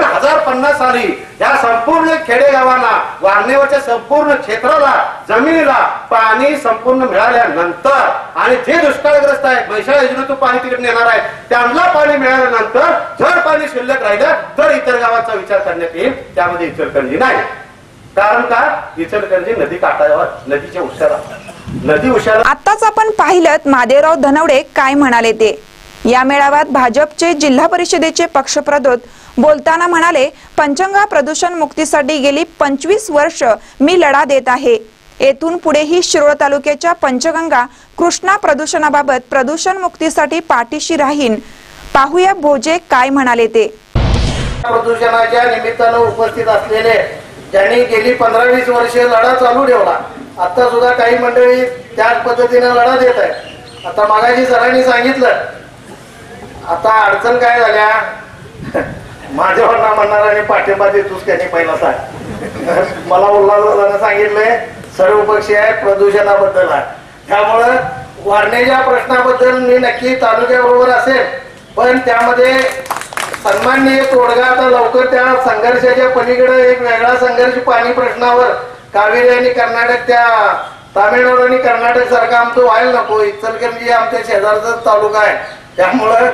2050 साली या संपूर्ण खेडेगावांना वारणेवरच्या संपूर्ण क्षेत्राला जमिनीला पाणी संपूर्ण मिळाल्यानंतर आणि जे दुष्काळग्रस्त आहेत म्हैसाळ योजनेतून पाणी तिकडे नेणार आहेत त्यांना पाणी मिळाल्यानंतर जर पाणी शिल्लक राहिलं तर इतर गावांचा विचार करण्यात येईल. त्यामध्ये इचलकरंजी नाही. कारण का? इचलकरंजी नदी काठावर नदीच्या उशाला नदी उशाला. आताच आपण पाहिलं महादेवराव धनवडे काय म्हणाले ते. या मेळाव्यात भाजपचे जिल्हा परिषदेचे पक्षप्रतोद बोलताना म्हणाले पंचगंगा प्रदूषण मुक्तीसाठी गेली 25 वर्ष मी लढा देत आहे. येथून पुढेही शिरोळ तालुक्याच्या पंचगंगा कृष्णा प्रदूषणाबाबत प्रदूषण मुक्तीसाठी पाठीशी राहीन. पाहूया भोजे काय म्हणाले ते. प्रदूषणाच्या निमित्तानं उपस्थित असलेले ज्यांनी गेली 15-20 वर्षे लढा चालू ठेवला. आता सुद्धा काही मंडळी त्याच पद्धतीने लढा देत आहे. आता मागाशी सरांनी सांगितलं आता अडचण काय झाल्या माझ्यावर ना म्हणणाऱ्याने पाठिंबा देतोस त्याने पहिला सांग. मला उल्हासदादाने सांगितलंय सर्वपक्षीय प्रदूषणाबद्दल आहे. त्यामुळं वारणेच्या प्रश्नाबद्दल मी नक्की तालुक्याबरोबर असेल पण त्यामध्ये सन्माननीय तोडगा आता लवकर त्या संघर्षाच्या पलीकडे एक वेगळा संघर्ष पाणी प्रश्नावर कावेरी आणि कर्नाटक त्या तामिळनाडू आणि कर्नाटक सारखा आमचं व्हायला नको. इचलकरंजी आमच्या शेजारचा तालुका आहे त्यामुळं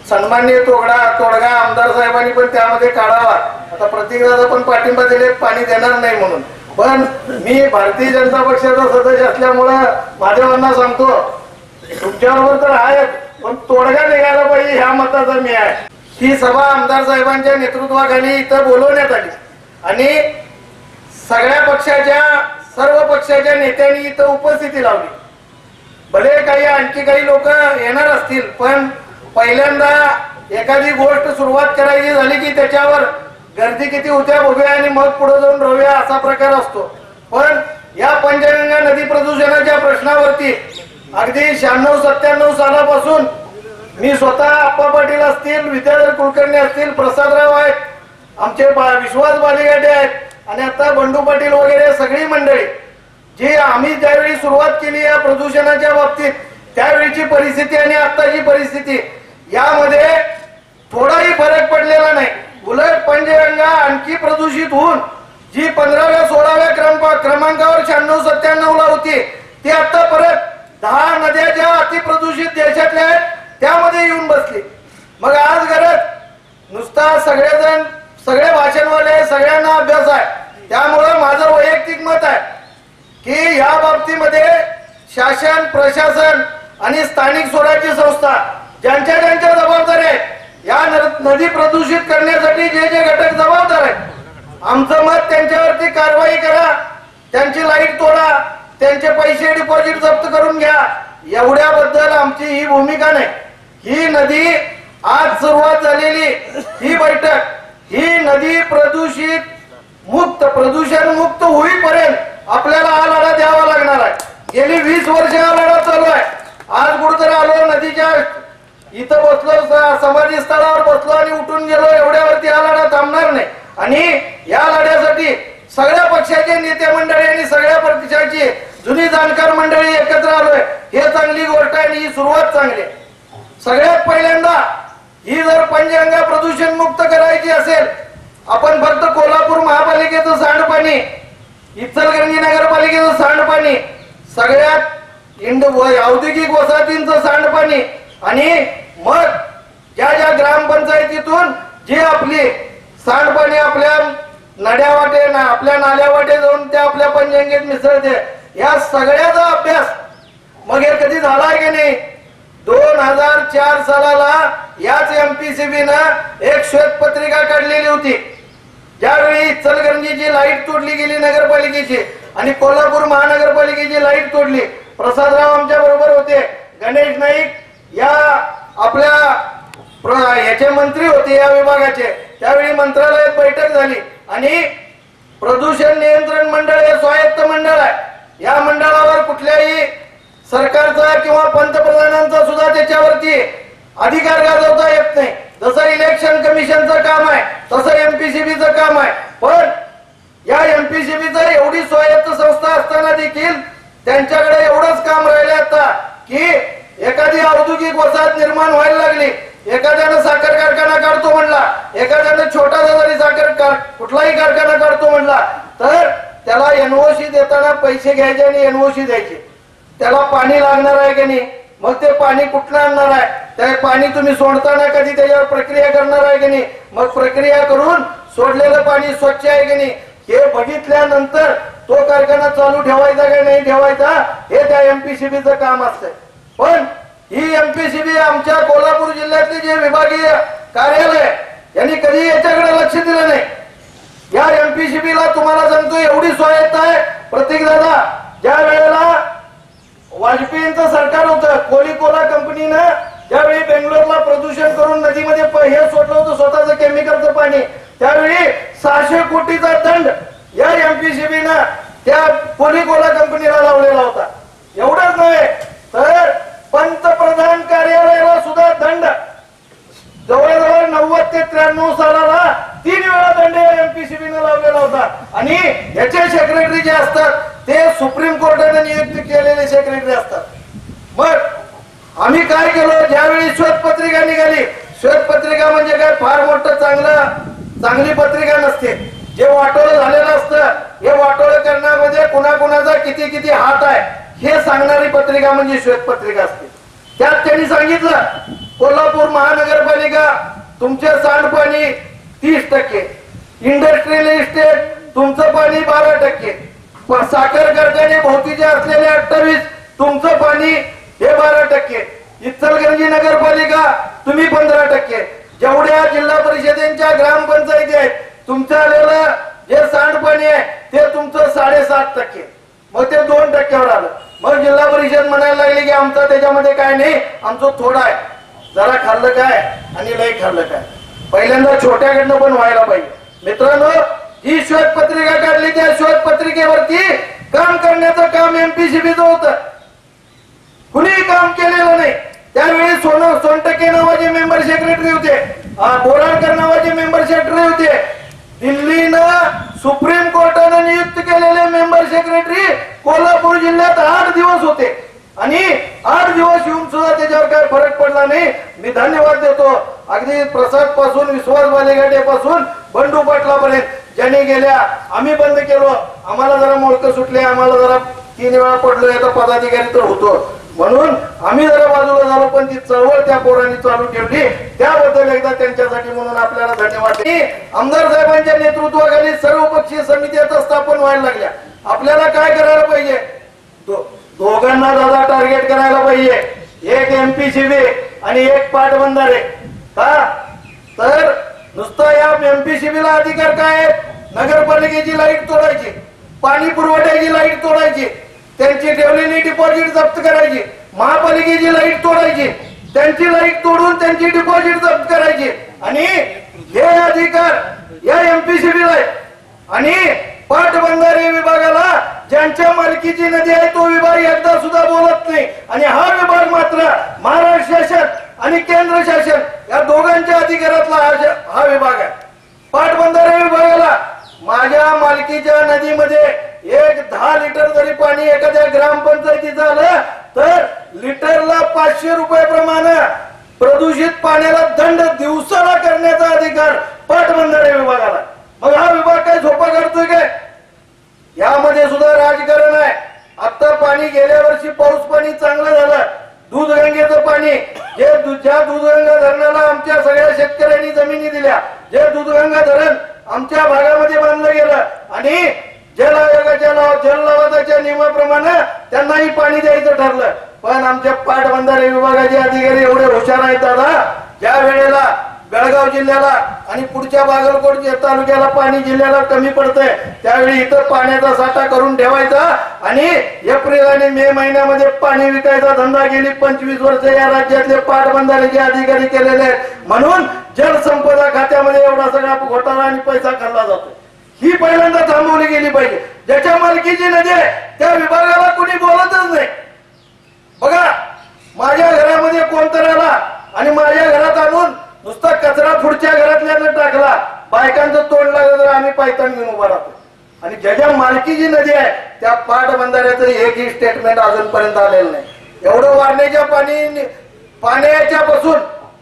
सन्माननीय तोडगा आमदार साहेबांनी पण त्यामध्ये काढावा. आता प्रतीकदादा पण पाठिंबा दिले पाणी देणार नाही म्हणून, पण मी भारतीय जनता पक्षाचा सदस्य असल्यामुळं महादेवांना सांगतो तुमच्याबरोबर तर आहे, पण तोडगा निघायला पाहिजे ह्या मताचा मी आहे. ही सभा आमदार साहेबांच्या नेतृत्वाखाली इथं बोलवण्यात आली आणि सगळ्या पक्षाच्या सर्व पक्षाच्या नेत्यांनी इथं उपस्थिती लावली. भले काही आणखी काही लोक येणार असतील, पण पहिल्यांदा एखादी गोष्ट सुरुवात करायची झाली की त्याच्यावर गर्दी किती होत्या बघूया आणि मग पुढे जाऊन राहूया असा प्रकार असतो. पण या पंचगंगा नदी प्रदूषणाच्या प्रश्नावरती अगदी 96-97 सालापासून मी स्वतः आप्पा पाटील असतील, विद्याधर कुलकर्णी असतील, प्रसादराव आहेत, आमचे विश्वास बालिगाटे आहेत आणि आता बंडू पाटील वगैरे सगळी मंडळी जी आम्ही ज्यावेळी सुरुवात केली या प्रदूषणाच्या बाबतीत त्यावेळीची परिस्थिती आणि आताची परिस्थिती यामध्ये थोडाही फरक पडलेला नाही. उलट पंचगंगा आणखी प्रदूषित होऊन जी 15व्या 16व्या क्रमांकावर 96-97 ला होती ती आता परत 10 नद्या ज्या अतिप्रदूषित देशातल्या आहेत त्यामध्ये येऊन बसली. मग आज गरज नुसता सगळे भाषणवाले सगळ्यांना अभ्यास आहे. त्यामुळं माझं वैयक्तिक मत आहे की या बाबतीमध्ये शासन प्रशासन आणि स्थानिक स्वराज्य संस्था ज्यांच्या जबाबदारी आहेत या नदी प्रदूषित करण्यासाठी जे घटक जबाबदार आहेत आमचं मत त्यांच्यावरती कारवाई करा, त्यांची लाईट तोडा, त्यांचे पैसे डिपॉझिट जप्त करून घ्या, एवढ्याबद्दल आमची ही भूमिका नाही. ही नदी आज सुरुवात झालेली ही बैठक ही नदी प्रदूषण मुक्त होईपर्यंत आपल्याला हा लढा द्यावा लागणार आहे. गेली 20 वर्ष हा लढा चालू आहे. आज कुठेतरी आलो नदीच्या इथं बसलो, समाधी स्थळावर बसलो आणि उठून गेलो एवढ्यावरती हा लढा थांबणार नाही. आणि या लढ्यासाठी सगळ्या पक्षाचे नेते मंडळी आणि सगळ्या पक्षाची जुनी जाणकार मंडळी एकत्र आलोय हे चांगली गोष्ट आहे आणि ही सुरुवात चांगली आहे. सगळ्यात पहिल्यांदा ही जर पंचगंगा प्रदूषण मुक्त करायची असेल आपण फक्त कोल्हापूर महापालिकेचं सांडपाणी, इचलकरंजी नगरपालिकेचं सांडपाणी, सगळ्यात औद्योगिक वसाहतींचं सांडपाणी आणि मग ज्या ग्रामपंचायतीतून जी आपली सांडपाणी आपल्या नद्यावाटे आपल्या नाल्यावाटे जाऊन त्या आपल्या पंचगंगेत मिसळते या सगळ्याचा अभ्यास मग हे कधी झालाय की नाही. 2004 सालाला याच MPCBनं एक श्वेतपत्रिका काढलेली होती ज्यावेळी इचलकरंजीची लाईट तोडली गेली नगरपालिकेची आणि कोल्हापूर महानगरपालिकेची लाईट तोडली. प्रसादराव आमच्या बरोबर होते, गणेश नाईक या आपल्या याचे मंत्री होते या विभागाचे. त्यावेळी मंत्रालयात बैठक झाली आणि प्रदूषण नियंत्रण मंडळ हे स्वायत्त मंडळ आहे. या मंडळावर कुठल्याही सरकारचा किंवा पंतप्रधानांचा सुद्धा त्याच्यावरती अधिकार गाजवता येत नाही. जसं इलेक्शन कमिशनचं काम आहे तसं MPCBचं काम आहे. पण या MPCBचं एवढी स्वायत्त संस्था असताना देखील त्यांच्याकडे एवढंच काम राहिले आता की एखादी औद्योगिक वसाहत निर्माण व्हायला लागली, एखाद्यानं साखर कारखाना काढतो म्हणला, एखाद्यानं छोटा जरी कुठलाही कारखाना काढतो म्हणला तर त्याला NOC देताना पैसे घ्यायचे आणि NOC द्यायचे. त्याला पाणी लागणार आहे की नाही, मग ते पाणी कुठलं आणणार आहे, ते पाणी तुम्ही सोडताना कधी त्याच्यावर प्रक्रिया करणार आहे की नाही, मग प्रक्रिया करून सोडलेलं पाणी स्वच्छ आहे की नाही हे बघितल्यानंतर तो कारखाना चालू ठेवायचा की नाही ठेवायचा हे त्या MPCBचं काम असतं. पण ही MPCB आमच्या कोल्हापूर जिल्ह्यातली जे विभागीय कार्यालय यांनी कधी याच्याकडे लक्ष दिलं नाही. या MPCBला तुम्हाला सांगतो एवढी स्वायत्त आहे. प्रतीक दादा ज्या वेळेला वाजपेयींचं सरकार होतं कोला कंपनीनं ज्यावेळी बेंगलोरला प्रदूषण करून नदीमध्ये हे सोडलं होतं स्वतःचं केमिकलचं पाणी त्यावेळी 600 कोटीचा दंड या MPCBनं त्या कोला कंपनीला लावलेला होता. एवढंच नव्हे तर पंतप्रधान कार्यालयाला सुद्धा दंड जवळजवळ 90 ते 93 सालाला 3 वेळा दंड MPCBनं लावलेला होता. आणि याचे सेक्रेटरी जे असतात ते सुप्रीम कोर्टाने नियुक्त केलेले सेक्रेटरी असतात. मग आम्ही काय केलं ज्यावेळी श्वेतपत्रिका निघाली, श्वेतपत्रिका म्हणजे काय फार मोठं चांगली पत्रिका नसते. जे वाटोळं झालेलं असतं हे वाटोळं करण्यामध्ये कुणाकुणाचा किती हात आहे हे सांगणारी पत्रिका म्हणजे श्वेतपत्रिका असते. त्यात त्यांनी सांगितलं कोल्हापूर महानगरपालिका तुमचे सांडपाणी 30%, इंडस्ट्रियल इस्टेट तुमचं पाणी 12%, साखर कारखाने भोवतीचे असलेले 28, तुमचं पाणी हे 12%, इचलकरंजी नगरपालिका तुम्ही 15%, जेवढ्या जिल्हा परिषदेच्या ग्रामपंचायती आहेत तुमचं आलेलं जे सांडपाणी आहे ते तुमचं 7.5%, मग ते 2%वर आलं. मग जिल्हा परिषद म्हणायला लागली की आमचं त्याच्यामध्ये काय नाही, आमचं थोडं आहे. जरा खाल्लं काय आणि लय खाल्लं काय. पहिल्यांदा छोट्याकडनं पण व्हायला पाहिजे. मित्रांनो, ही श्वेतपत्रिका काढली, त्या श्वेतपत्रिकेवरती काम करण्याचं काम एमपीसीबीचं होतं. कुणीही काम केलेलं नाही. त्यावेळी सोनटके नावाचे मेंबर सेक्रेटरी होते, बोराडकर नावाचे मेंबर सेक्रेटरी होते. दिल्लीनं सुप्रीम कोर्टानं नियुक्त केलेले मेंबर सेक्रेटरी कोल्हापूर जिल्ह्यात 8 दिवस होते आणि 8 दिवस येऊन सुद्धा त्याच्यावर काय फरक पडला नाही. मी धन्यवाद देतो अगदी प्रसाद पासून, विश्वास बालेगाडे पासून, बंडू पाटलापर्यंत ज्यांनी गेल्या. आम्ही बंद केलो, आम्हाला जरा मोडकं सुटले, आम्हाला जरा 3 वेळा पडलो, याचा पदाधिकारी तर होतो म्हणून आम्ही जरा बाजूला झालो, पण ती चळवळ त्या पोरांनी चालू ठेवली. त्याबद्दल एकदा त्यांच्यासाठी म्हणून आपल्याला धन्यवाद. आमदार साहेबांच्या नेतृत्वाखाली सर्वपक्षीय समित्या स्थापन व्हायला लागल्या. आपल्याला काय करायला पाहिजे, दोघांना दादा टार्गेट करायला पाहिजे. एक एमपीसीबी आणि एक पाटबंधारे. का तर नुसतं या एमपीसीबीला अधिकार काय आहेत, नगरपालिकेची लाईट तोडायची, पाणी पुरवठ्याची लाईट तोडायची, त्यांची ठेवलेली डिपॉझिट जप्त करायची, महापालिकेची लाईट तोडायची, त्यांची लाईट तोडून त्यांची डिपॉझिट जप्त करायची. आणि हे अधिकार या एमपीसीबीला आहे. आणि पाटबंधारे विभागाला ज्यांच्या मालकीची नदी आहे तो विभाग एकदा सुद्धा बोलत नाही. आणि हा विभाग मात्र महाराष्ट्र शासन आणि केंद्र शासन या दोघांच्या अधिकारातला हा विभाग आहे. पाटबंधारे विभागाला माझ्या मालकीच्या नदीमध्ये 10 लिटर जरी पाणी एखाद्या ग्रामपंचायतीचं आलं तर लिटरला 500 रुपये प्रमाणे प्रदूषित पाण्याला दंड दिवसाला करण्याचा अधिकार पाटबंधारे विभागाला. मग हा विभाग काय झोपा काढतोय काय? यामध्ये सुद्धा राजकारण आहे. आता पाणी गेल्या वर्षी पाऊस पाणी चांगलं झालं. दूधगंगेचं पाणी ज्या दूधगंगा धरणाला आमच्या सगळ्या शेतकऱ्यांनी जमिनी दिल्या, जे दूधगंगा धरण आमच्या भागामध्ये बांधलं गेलं आणि जल आयोगाच्या जल लवादाच्या नियमाप्रमाणे त्यांनाही पाणी द्यायचं ठरलं. पण आमच्या पाटबंधारे विभागाचे अधिकारी एवढे हुशार आहेत दादा, ज्या वेळेला बेळगाव जिल्ह्याला आणि पुढच्या बागलकोट तालुक्याला पाणी जिल्ह्याला कमी पडतंय त्यावेळी इथं पाण्याचा साठा करून ठेवायचा आणि एप्रिल आणि मे महिन्यामध्ये पाणी विकायचा धंदा गेली 25 वर्ष या राज्यातले पाटबंधारेचे अधिकारी केलेले आहेत. म्हणून जलसंपदा खात्यामध्ये एवढा सगळा घोटाळा आणि पैसा खाल्ला जातो. ही पहिल्यांदा थांबवली गेली पाहिजे. ज्याच्या मालकीची नदी आहे त्या विभागाला कोणी बोलतच नाही. बघा, माझ्या घरामध्ये कोणतर आला आणि माझ्या घरात आणून नुसता कचरा पुढच्या घरातल्यानं टाकला, बायकांचं तोंड लागलं तर आम्ही पायतान घेऊन उभा राहतो. आणि ज्याच्या मालकीची नदी आहे त्या पाटबंधाऱ्याचं एकही स्टेटमेंट अजूनपर्यंत आलेलं नाही. एवढं वाढण्याच्या पाण्याच्या पासून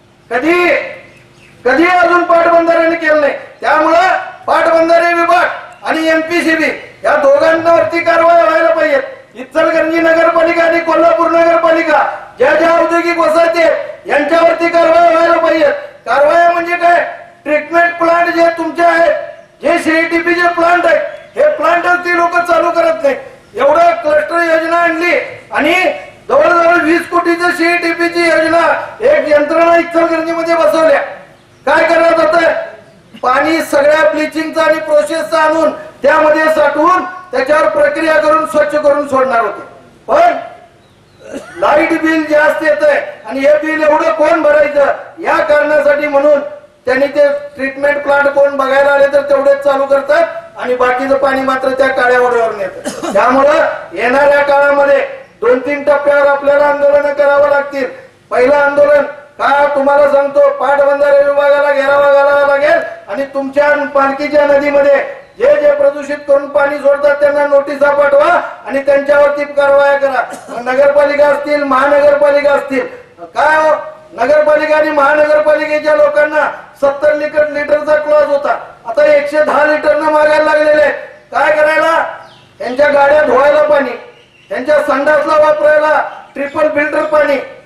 कधी अजून पाटबंधाऱ्याने केलं नाही. त्यामुळं पाटबंधारे विभाग आणि एमपीसीबी या दोघांवरती कारवाई व्हायला पाहिजे. इचलकरंजी नगरपालिका आणि कोल्हापूर नगरपालिका ज्या औद्योगिक वसाहती यांच्यावरती कारवाई व्हायला पाहिजे. कारवाई म्हणजे काय, ट्रीटमेंट प्लांट जे तुमचे आहेत, जे सीईटीपीचे प्लांट आहेत, हे प्लांटच ती लोक चालू करत नाही. एवढं क्लस्टर योजना आणली आणि जवळजवळ 20 कोटीचं सीईटीपीची योजना एक यंत्रणा इचलकरंजीमध्ये बसवल्या. काय करण्यात होतं, पाणी सगळ्या ब्लिचिंगचा आणि प्रोसेसचा आणून त्यामध्ये साठवून त्याच्यावर प्रक्रिया करून स्वच्छ करून सोडणार होते. पण लाईट बिल जास्त येत आहे आणि हे बिल एवढं कोण भरायचं या कारणासाठी म्हणून त्यांनी ते ट्रीटमेंट प्लांट कोण बघायला आले तर तेवढेच चालू करतात आणि बाकीचं पाणी मात्र त्या काळ्या ओढ्यावर येतं. त्यामुळं येणाऱ्या काळामध्ये 2-3 टप्प्यावर आपल्याला आंदोलन करावं लागतील. पहिलं आंदोलन का तुम्हाला सांगतो, पाटबंधारे विभागाला घेरावा घालावा लागेल आणि तुमच्या पालखीच्या नदीमध्ये जे प्रदूषित करून पाणी सोडतात त्यांना नोटिसा पाठवा आणि त्यांच्यावरती कारवाया करा. नगरपालिका असतील, महानगरपालिका असतील, काय हो, नगरपालिका आणि महानगरपालिकेच्या लोकांना 70 लिटरचा क्लॉज होता, आता 110 लिटरनं मागायला लागलेले. काय करायला, त्यांच्या गाड्या धुवायला पाणी, त्यांच्या संडासला वापरायला ट्रिपल फिल्टर पाणी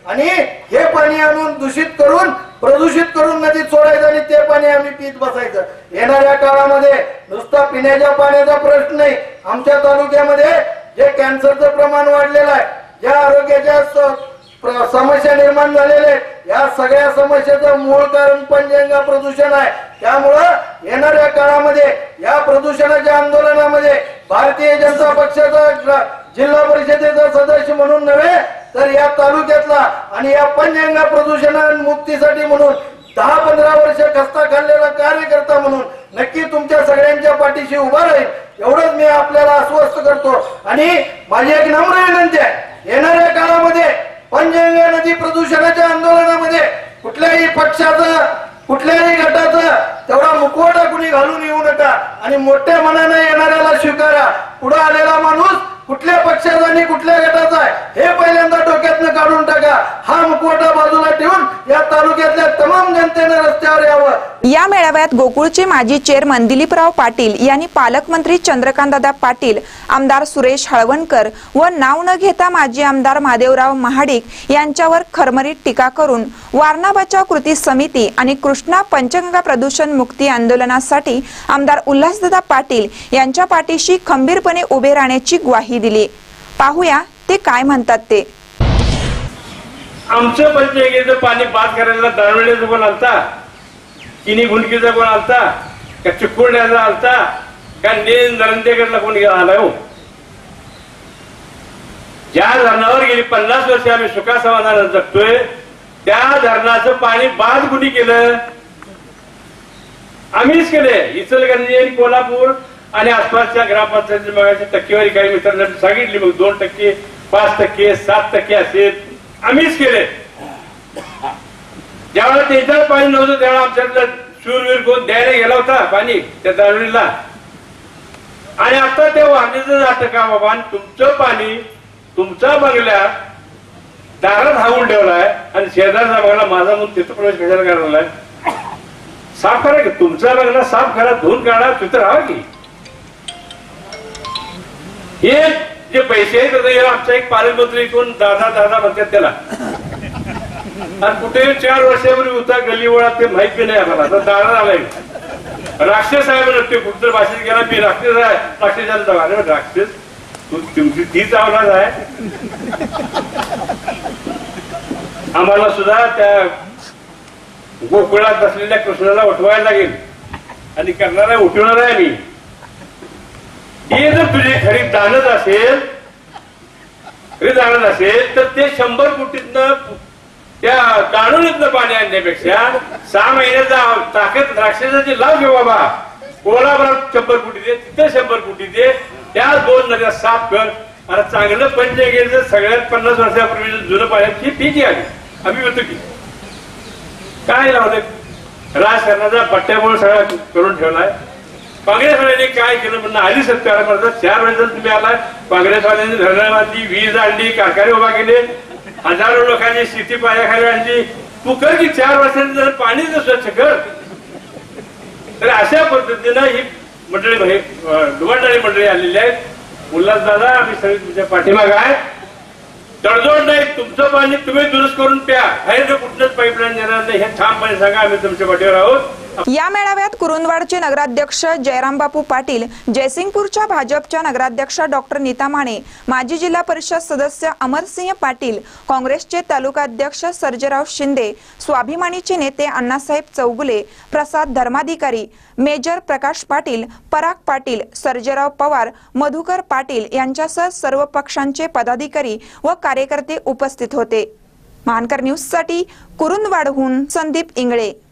आणि हे पाणी आणून दूषित करून प्रदूषित करून नदीत सोडायचं आणि ते पाणी आम्ही पीत बसायचं। येणाऱ्या काळामध्ये नुसता पिण्याच्या पाण्याचा प्रश्न नाही, आमच्या तालुक्यामध्ये जे कॅन्सरचं प्रमाण वाढलेलं आहे, ज्या आरोग्याच्या समस्या निर्माण झालेल्या आहेत, या सगळ्या समस्येचं मूळ कारण पंचगंगा प्रदूषण आहे। त्यामुळं येणाऱ्या काळामध्ये या प्रदूषणाच्या आंदोलनामध्ये भारतीय जनता पक्षाचा जिल्हा परिषदेचा सदस्य म्हणून नव्हे तर या तालुक्यातला आणि या पंचगंगा प्रदूषण मुक्तीसाठी म्हणून 10-15 वर्ष कष्टा खाल्लेला कार्यकर्ता म्हणून नक्की तुमच्या सगळ्यांच्या पाठीशी उभा राहील, एवढंच मी आपल्याला आश्वस्त करतो। आणि माझी एक नम्र विनंती आहे, येणाऱ्या काळामध्ये पंचगंगा नदी प्रदूषणाच्या आंदोलनामध्ये कुठल्याही पक्षाचं कुठल्याही गटाचं तेवढा मुखवटा कुणी घालून येऊ नका आणि मोठ्या मनाने येणाऱ्याला स्वीकारा। पुढे आलेला माणूस कुठल्या पक्षाचा आणि कुठल्या गटाचा आहे हे पहिल्यांदा डोक्यातनं काढून टाका। हा मुखवटा बाजूला ठेवून या तालुक्यातल्या तमाम जनतेने रस्त्यावर यावं। या मेळाव्यात गोकुळचे माजी चेअरमन दिलीपराव पाटील यांनी पालकमंत्री चंद्रकांतदादा पाटील, आमदार सुरेश हळवणकर व नाव न घेता माजी आमदार महादेवराव महाडिक यांच्यावर खरमरीत टीका करून वारणा बचाव कृती समिती आणि कृष्णा पंचगंगा प्रदूषण मुक्ती आंदोलनासाठी आमदार उल्हासदादा पाटील यांच्या पाठीशी खंबीरपणे उभे राहण्याची ग्वाही दिली। पाहूया ते काय म्हणतात ते। आमचं पंचगंगेचं पाणी बाद करायला दारवड्याचा कोण आलता, किनी गुंडकीचा कोण आलता, का चिकोड्याचा आलता, का नरंदेगडला कोण आलाय हो? ज्या धरणावर गेली 50 वर्ष आम्ही सुखासमाधानात जगतोय त्या धरणाचं पाणी बाद कुणी केलं? आम्हीच केले। इचलकरंजी आणि कोल्हापूर आणि आसपासच्या ग्रामपंचायतीची मगाची टक्केवारी काही मित्रांनी सांगितली, मग 2%, 5%, 7% असेल, आम्हीच केले। ज्यावेळेला त्याच्यात पाणी नव्हतं त्यावेळेला आमच्याकडे शूरवीर कोण द्यायला गेला होता पाणी त्या दारुणीला, आणि आता ते वारणीचं जातं का बाबा? तुमचं पाणी तुमच्या बंगल्यात दारात हावून ठेवलाय आणि शेजारचा बंगला माझा म्हणून तिथं प्रवेश कशाला करायला? साफ करा की तुमचा बंगला साफ करा, धुवून काढा, तिथं राहा की। हे जे पैसे आहेत आमचा एक पालकमंत्री कोण दादा म्हणतात त्याला, आणि कुठे 4 वर्षापूर्वी होता गल्लीवळात ते माहित बी नाही आम्हाला। आता दारात आलाय राक्षस आहे म्हणत, ते कुठं भाषेत गेला मी राक्षस आहे, राक्षसाला अरे राक्षस तुमची तीच आवाज आहे। आम्हाला सुद्धा त्या गोकुळात बसलेल्या कृष्णाला उठवायला लागेल आणि करणारा उठवणार आहे मी। हे जर तुझी खरी जाणत असेल तर ते 100 कोटीतनं त्या दाणुनीतनं पाणी आणण्यापेक्षा 6 महिन्याचा ताकद राक्षसाची लाव घेऊ बाबा। कोल्हापुरात 100 कोटी दे, तिथे 100 कोटी दे, त्या 2 नद्या साफ कर। आता चांगलं पंचगंगेचं सगळ्यात 50 वर्षापूर्वी जुनं पाण्याची पीची आली, आम्ही होतो की काय लावले? राजकारणाचा पट्ट्यामुळे सगळा करून ठेवलाय। काँग्रेसवाल्यांनी काय केलं म्हणून आली सरकार म्हणतात 4 वेळेस तुम्ही आलाय, काँग्रेसवाल्यांनी धरणं बांधली, वीज आणली, कारखाने उभा केले, हजारो लोकांची शेती पायाखाली आणली। तू कर की 4 वर्षांनी जर पाणी स्वच्छ कर। तर अशा पद्धतीनं ही मंडळी दुवाटाळी मंडळी आलेली आहेत। उल्हासदादा आम्ही सगळे तुमच्या पाठीमागे आहे, तडजोड नाही, तुमचं पाणी तुम्ही दुरुस्त करून प्या, बाहेर कुठलंच पाईपलाईन देणार नाही हे ठामपणे सांगा, आम्ही तुमच्या पाठीवर आहोत। या मेळाव्यात कुरुंदवाडचे नगराध्यक्ष जयरामबापू पाटील, जयसिंगपूरच्या भाजपच्या नगराध्यक्ष डॉक्टर नीता माने, माजी जिल्हा परिषद सदस्य अमरसिंह पाटील, काँग्रेसचे तालुकाध्यक्ष सर्जेराव शिंदे, स्वाभिमानीचे नेते अण्णासाहेब चौगुले, प्रसाद धर्माधिकारी, मेजर प्रकाश पाटील, पराग पाटील, सर्जेराव पवार, मधुकर पाटील यांच्यासह सर्व पक्षांचे पदाधिकारी व कार्यकर्ते उपस्थित होते। महानकर न्यूज साठी कुरुंदवाडहून संदीप इंगळे।